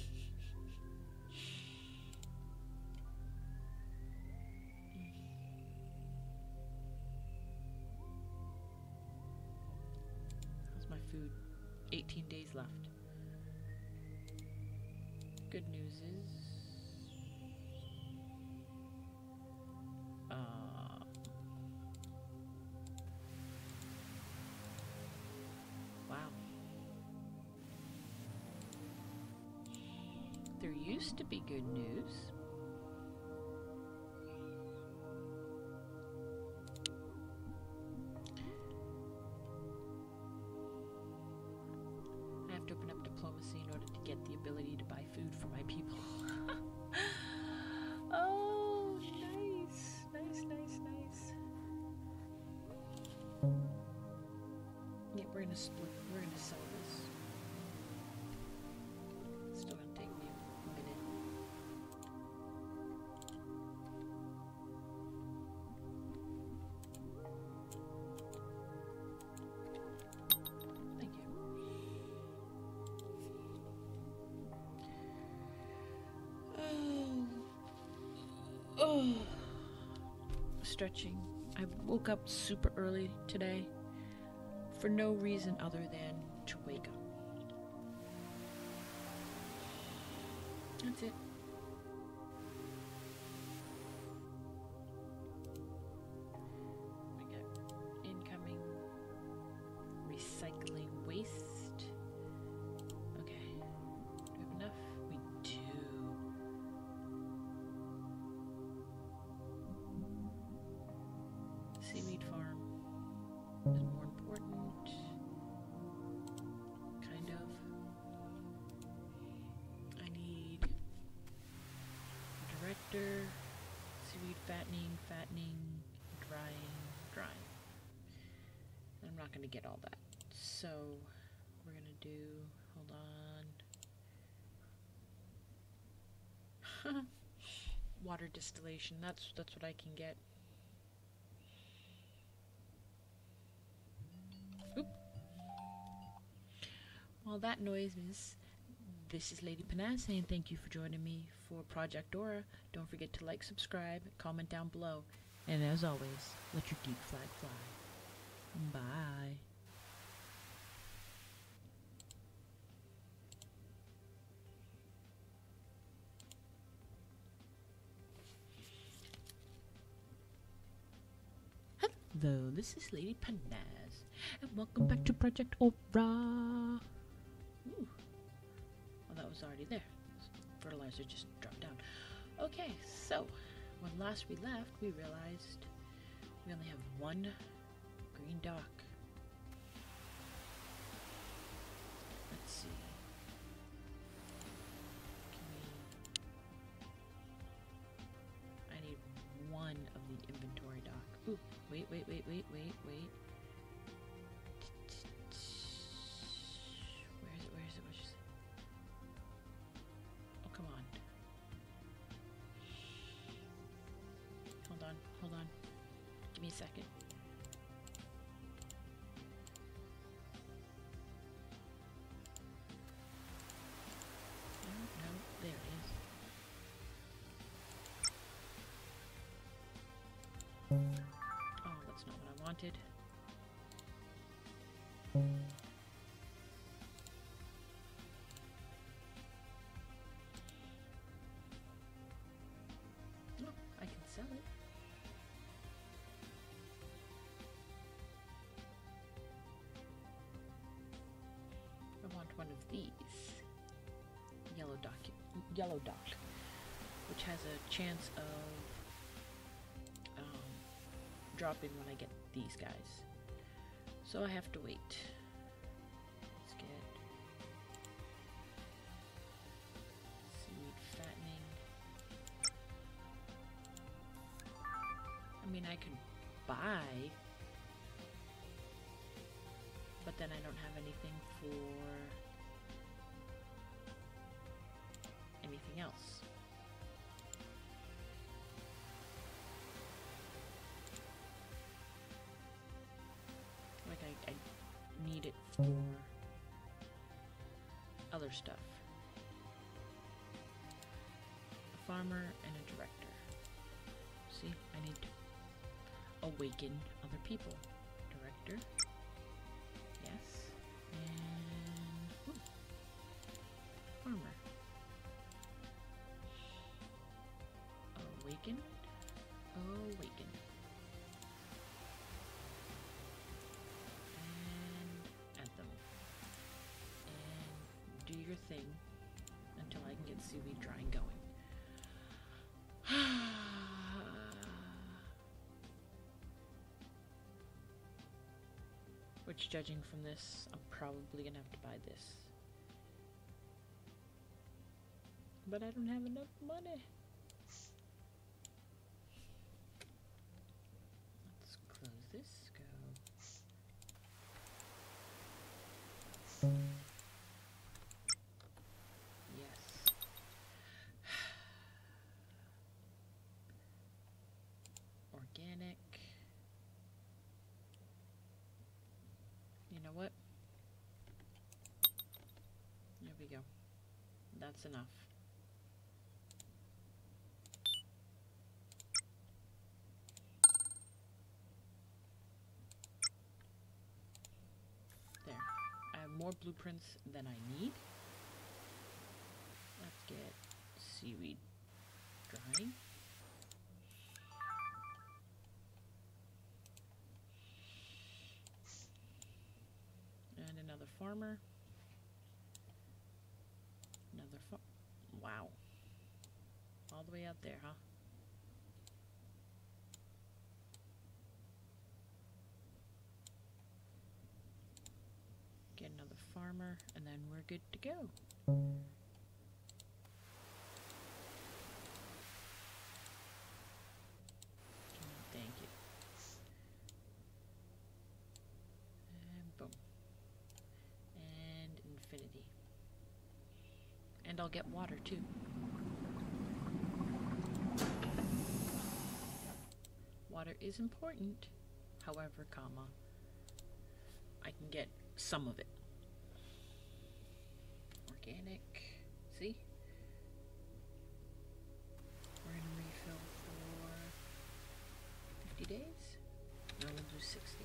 My food. 18 days left. Good news is wow. There used to be good news. To open up diplomacy in order to get the ability to buy food for my people. Oh, nice. Nice, nice, nice. Yeah, we're gonna split. We're gonna sell this. It's still gonna take me a minute. Oh, stretching. I woke up super early today for no reason other than to wake up. That's it. We got incoming recycling waste. Okay. Do we have enough? We do. Seaweed farm is more important. Kind of. I need director, seaweed fattening, drying. I'm not going to get all that. So we're going to do, hold on. Water distillation, that's what I can get. Oop. While that noise is, this is Lady Panaz saying thank you for joining me for Project Aura. Don't forget to like, subscribe, comment down below, and as always, let your geek flag fly. Bye. Hello, this is Lady Panaz, and welcome back to Project Aura. Ooh. Well, that was already there. Fertilizer just dropped down. Okay, so when last we left, we realized we only have one green dock. Let's see. I need one of the inventory dock. Ooh, wait. Where's it? Oh, come on. Hold on. Give me a second. No, there it is. Oh, that's not what I wanted. Oh, I can sell it. I want one of these. Yellow dock, which has a chance of dropping when I get these guys. So I have to wait. Let's get seaweed fattening. I mean, I could buy, but then I don't have anything for anything else. Like I need it for other stuff. A farmer and a director. See, I need to awaken other people. Director. Yes. And ooh, farmer. Awaken. Them and do your thing until I can get seaweed drying going. Which, judging from this, I'm probably gonna have to buy this. But I don't have enough money. Let's close this, go. Yes. Organic. You know what? There we go. That's enough. more blueprints than I need. Let's get seaweed drying. And another farmer. Another wow. All the way out there, huh? Get another farmer, and then we're good to go. Thank you. And boom. And infinity. And I'll get water too. Water is important, however, comma, I can get some of it. Organic, see? We're gonna refill for 50 days? No, we'll do 60.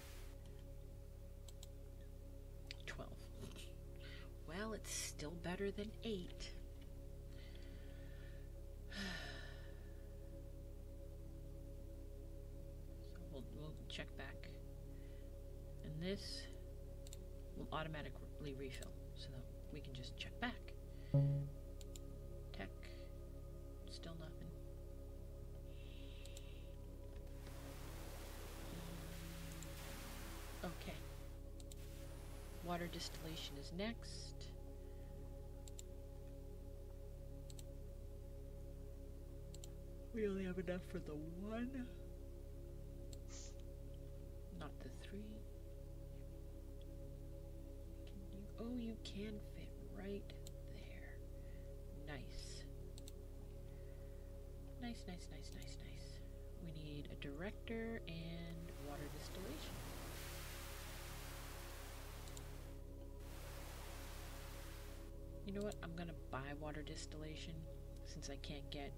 12. Well, it's still better than 8. So we'll check back. And this will automatically refill, so that we can just check back. Tech, still nothing. Okay. Water distillation is next. We only have enough for the 1. Not the 3. Oh, you can fit right there. Nice. Nice, nice, nice, nice, nice. We need a director and water distillation. You know what? I'm gonna buy water distillation since I can't get,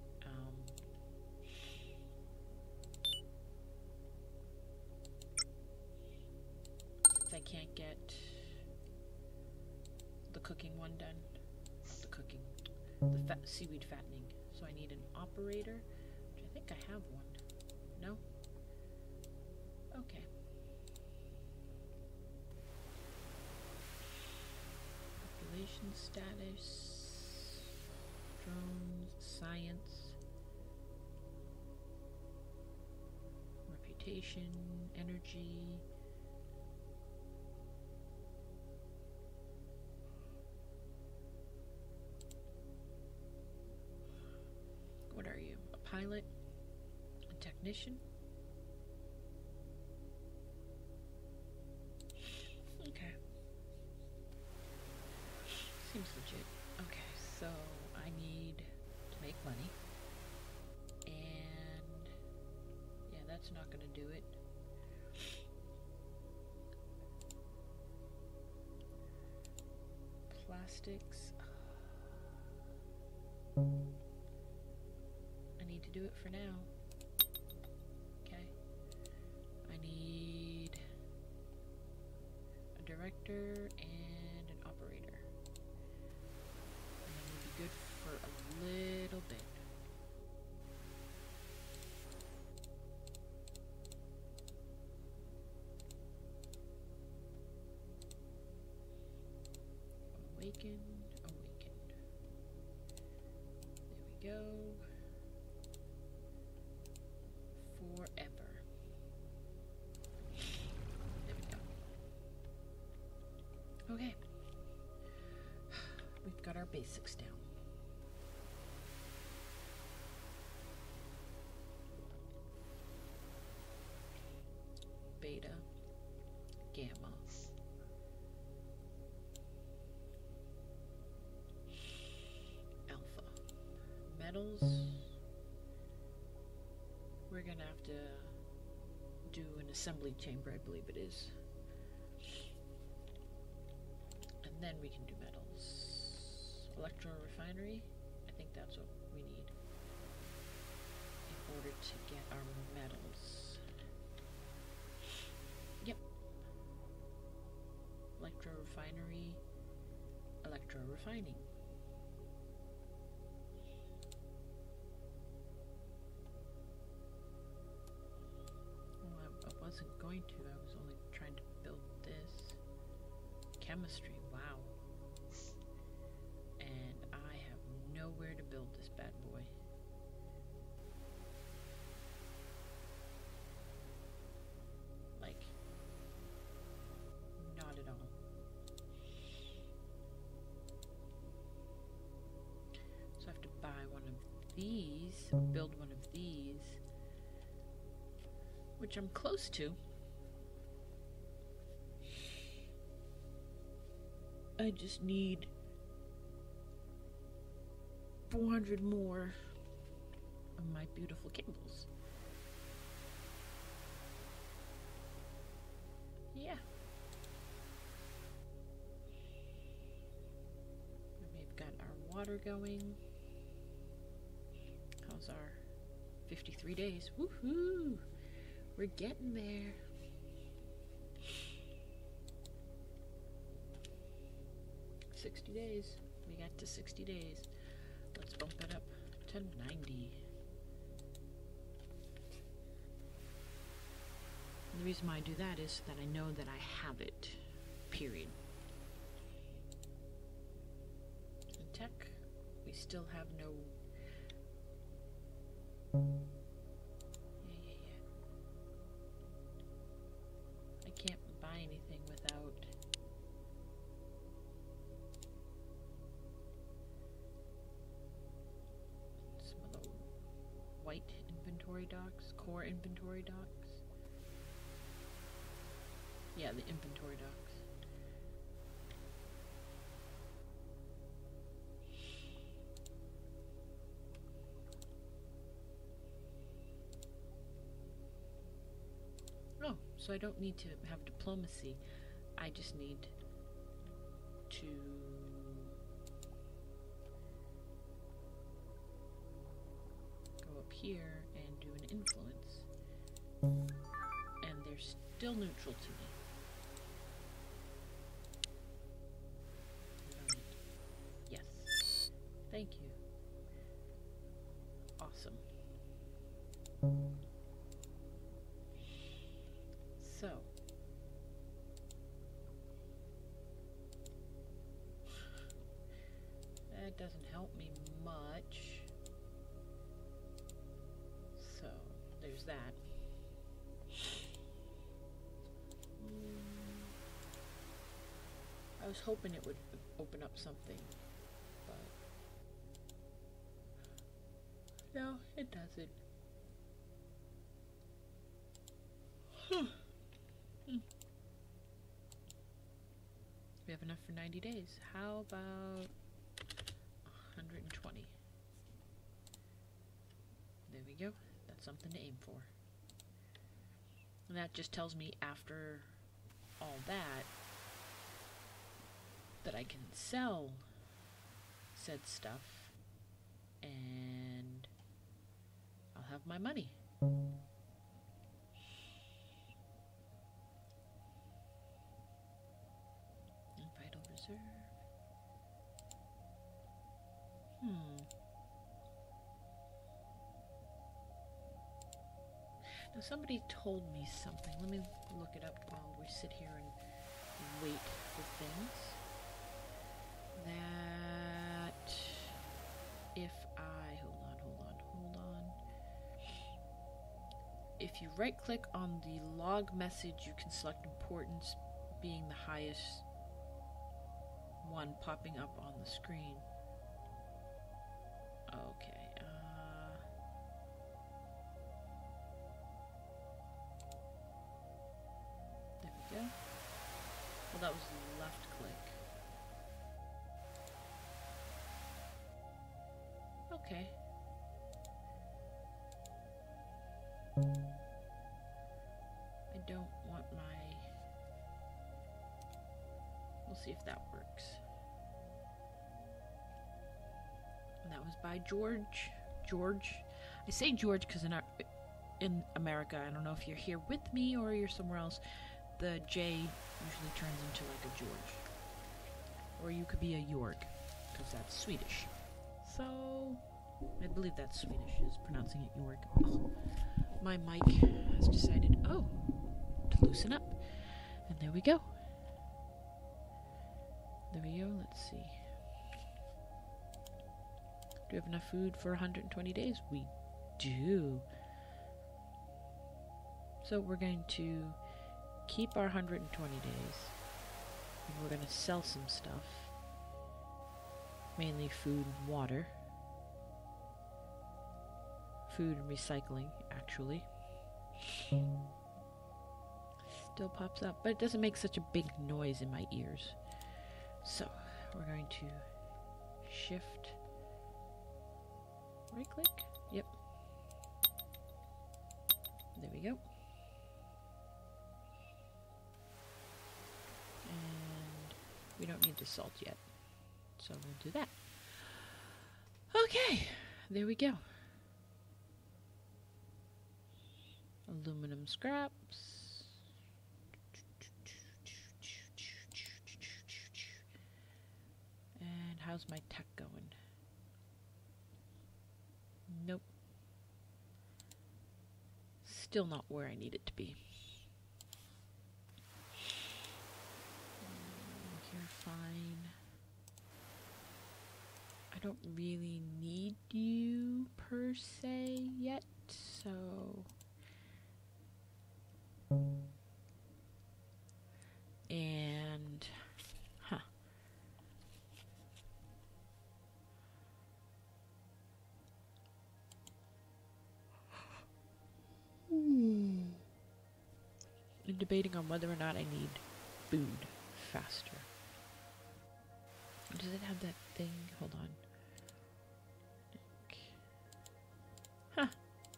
the cooking one done. Not the cooking. The seaweed fattening. So I need an operator, which I think I have one. No? Okay. Population status. Drones. Science. Reputation. Energy. What are you? A pilot? A technician? Okay. Seems legit. Okay, so I need to make money. And yeah, that's not gonna do it. Plastics. I need to do it for now. Okay. I need a director and an operator. And then we'll be good for a little bit. Awakened, awakened. There we go. Forever. There we go. Okay. We've got our basics down. Beta, gamma, alpha. Metals. We're gonna have to do an assembly chamber, I believe it is. And then we can do metals. Electro refinery, I think that's what we need in order to get our metals. Yep. Electro refinery, electro refining. Well, I wasn't going to. I was only trying to build this. Chemistry, wow. And I have nowhere to build this bad boy. Like, not at all. So I have to buy one of these, build one of these, which I'm close to. I just need 400 more of my beautiful cables. Yeah. We've got our water going. How's our 53 days? Woohoo! We're getting there. $60 days. We got to 60 days. Let's bump it up to 90. And the reason why I do that is that I know that I have it. Period. In tech, we still have no... Yeah. I can't buy anything without... some of the white inventory docs, core inventory docs. Yeah, the inventory docs. Oh, so I don't need to have diplomacy. I just need to go up here and do an influence. And they're still neutral to me. Yes. Thank you. Awesome. So. That doesn't help me much. So, there's that. I was hoping it would open up something, but no, it doesn't. We have enough for 90 days. How about 120? There we go. That's something to aim for. And that just tells me after all that I can sell said stuff and I'll have my money. Vital reserve. Now somebody told me something. Let me look it up while we sit here and wait for things. That if I... Hold on. If you right click on the log message, you can select importance being the highest one popping up on the screen. Okay, there we go. Well, that was left click. Okay. I don't want my... We'll see if that works. And that was by George. I say George because in America, I don't know if you're here with me or you're somewhere else, the J usually turns into like a George. Or you could be a Jorg, because that's Swedish. So, I believe that's Swedish, is pronouncing it Jorg. Oh, my mic has decided, to loosen up. And there we go. There we go, let's see. Do we have enough food for 120 days? We do. So we're going to keep our 120 days. And we're going to sell some stuff. Mainly food and water. Food and recycling, actually. Still pops up, but it doesn't make such a big noise in my ears. So, we're going to shift, right click, yep. There we go. And we don't need the salt yet, so we'll do that. Okay, there we go. Aluminum scraps. And how's my tech going? Nope. Still not where I need it to be. You're fine. I don't really need you per se yet, so... And... Huh. I'm debating on whether or not I need food faster. Does it have that thing? Hold on. Huh.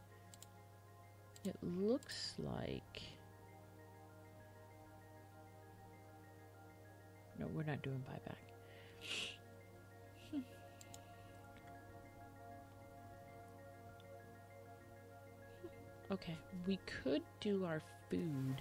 It looks like... No, we're not doing buyback. Okay, we could do our food.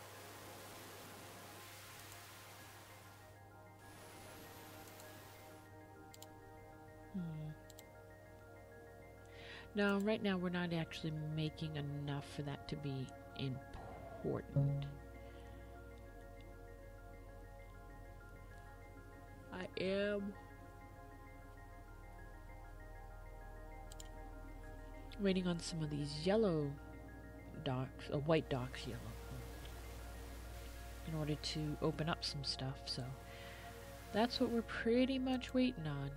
No, right now we're not actually making enough for that to be important. I am waiting on some of these yellow docks, white docks, yellow, in order to open up some stuff, so that's what we're pretty much waiting on.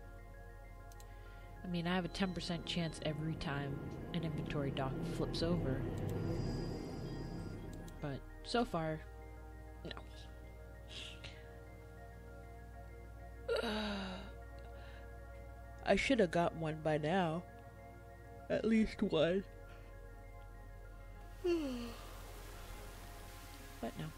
I mean, I have a 10% chance every time an inventory dock flips over, but so far, no. I should have got one by now. At least one. But no.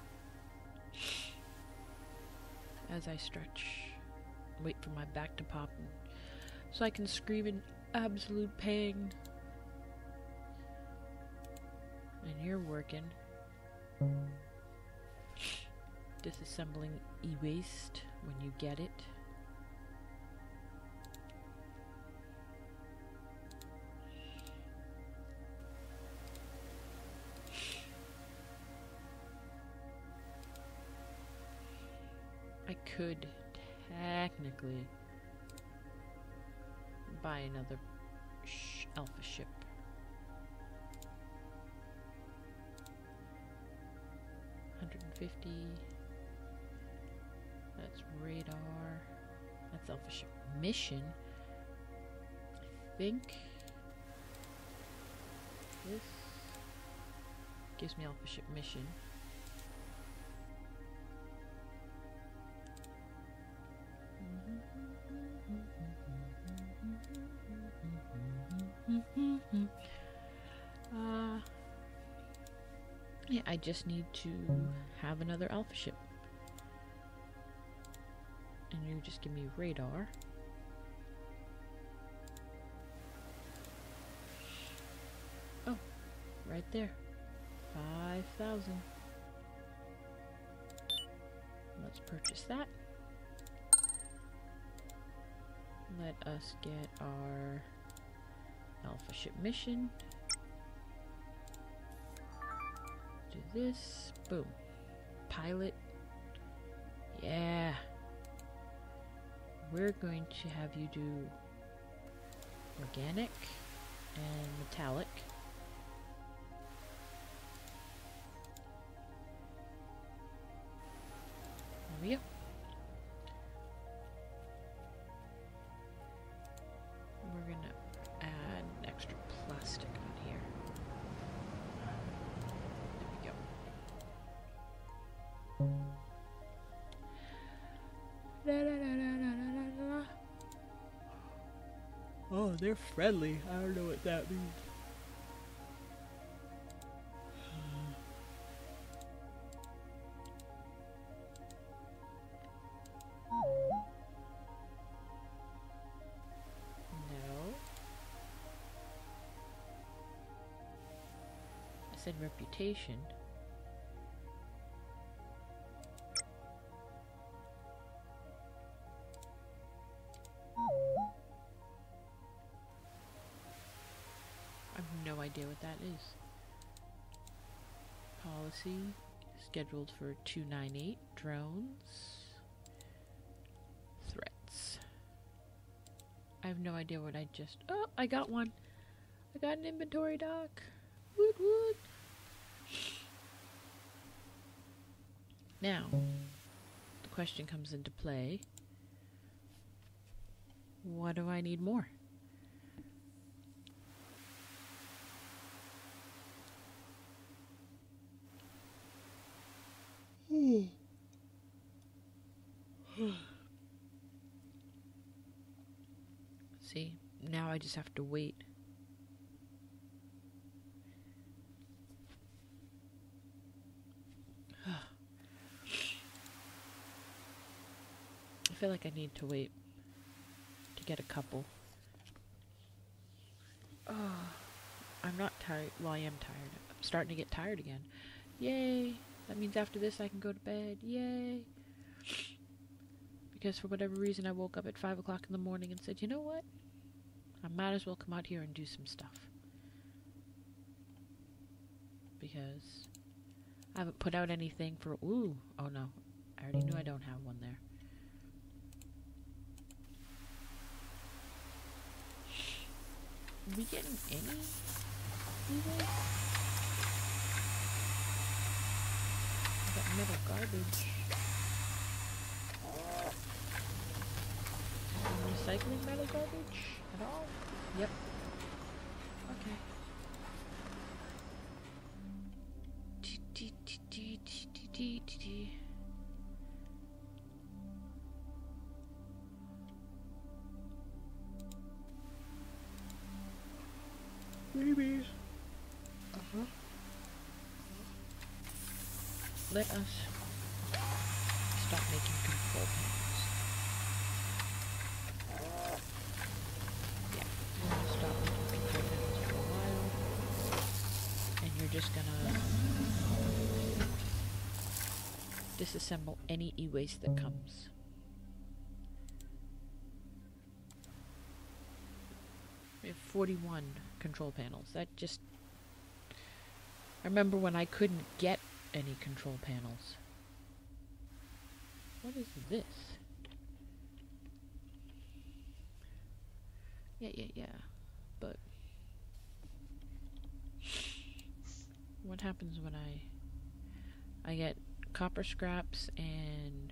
As I stretch, wait for my back to pop, so I can scream in absolute pain. And you're working. Disassembling e-waste when you get it. I could technically buy another alpha ship. $150. That's radar. That's alpha ship mission. I think this gives me alpha ship mission. Yeah, I just need to have another alpha ship. And you just give me radar. Oh, right there. 5,000. Let's purchase that. Let us get our alpha ship mission. Do this. Boom. Pilot. Yeah. We're going to have you do organic and metallic. There we go. We're gonna add an extra plastic on here. There we go. Da, da, da, da, da, da, da, da. Oh, they're friendly. I don't know what that means. No. I said reputation. I have no idea what that is. Policy scheduled for 298. Drones. Threats. I have no idea what I just... Oh, I got one. I got an inventory dock. Woot woot. Now, the question comes into play. What do I need more? See, now I just have to wait. I feel like I need to wait to get a couple. Oh, I'm not tired. Well, I am tired. I'm starting to get tired again. Yay! That means after this I can go to bed. Yay! Because for whatever reason I woke up at 5 o'clock in the morning and said, you know what? I might as well come out here and do some stuff. Because I haven't put out anything for... Ooh! Oh no. I already knew I don't have one there. Are we getting any either? I got metal garbage. Recycling metal garbage at all? Yep. Okay. Maybe. Let us stop making control panels. Yeah, we're gonna stop making control panels for a while. And you're just gonna disassemble any e-waste that comes. We have 41 control panels. That just... I remember when I couldn't get any control panels. What is this? Yeah. But... what happens when I get copper scraps and...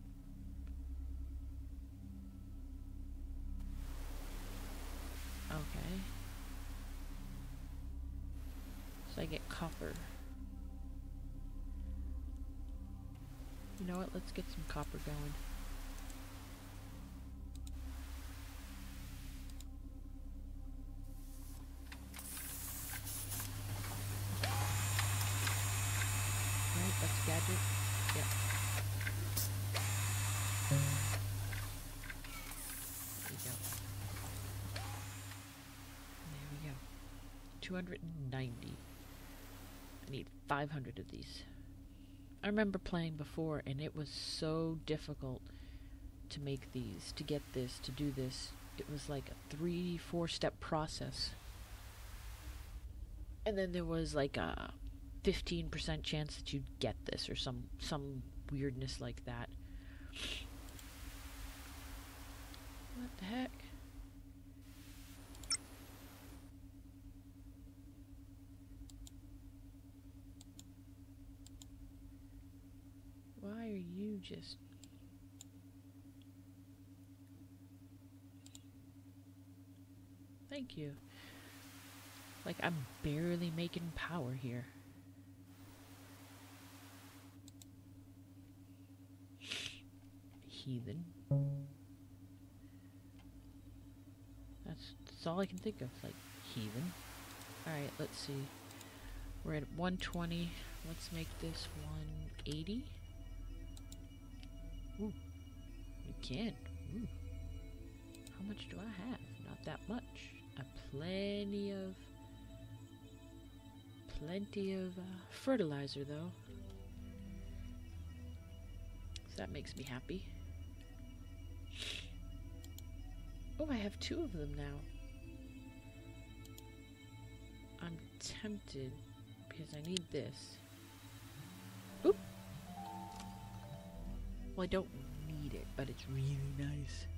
Okay. So I get copper. You know what? Let's get some copper going. Right, that's gadget. Yep. There we go. There we go. 290. I need 500 of these. I remember playing before and it was so difficult to make these, to get this, to do this. it was like a 3-4 step process. And then there was like a 15% chance that you'd get this, or some weirdness like that. What the heck? Why are you just... Thank you. Like, I'm barely making power here. Heathen. That's all I can think of, like, heathen. Alright, let's see. We're at 120. Let's make this 180. Ooh. We can. Ooh. How much do I have? Not that much. Plenty of fertilizer, though. So that makes me happy. Oh, I have 2 of them now. I'm tempted because I need this. Oop! Well, I don't need it, but it's really nice.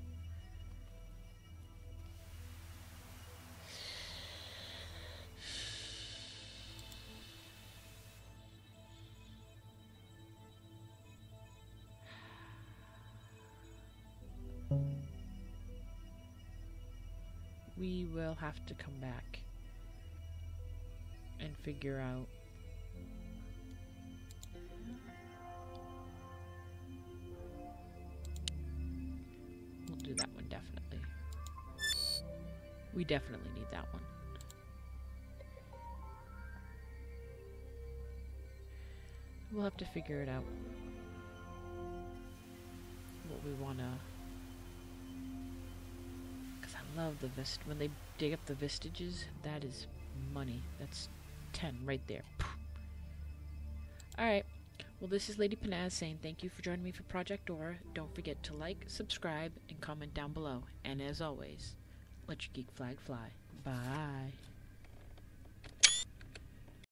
We will have to come back and figure out. We'll do that one, definitely. We definitely need that one. We'll have to figure it out. What we wanna... I love the when they dig up the vestiges. That is money. That's 10 right there. Alright, well, this is Lady Panaz saying thank you for joining me for Project Aura. Don't forget to like, subscribe, and comment down below. And as always, let your geek flag fly. Bye.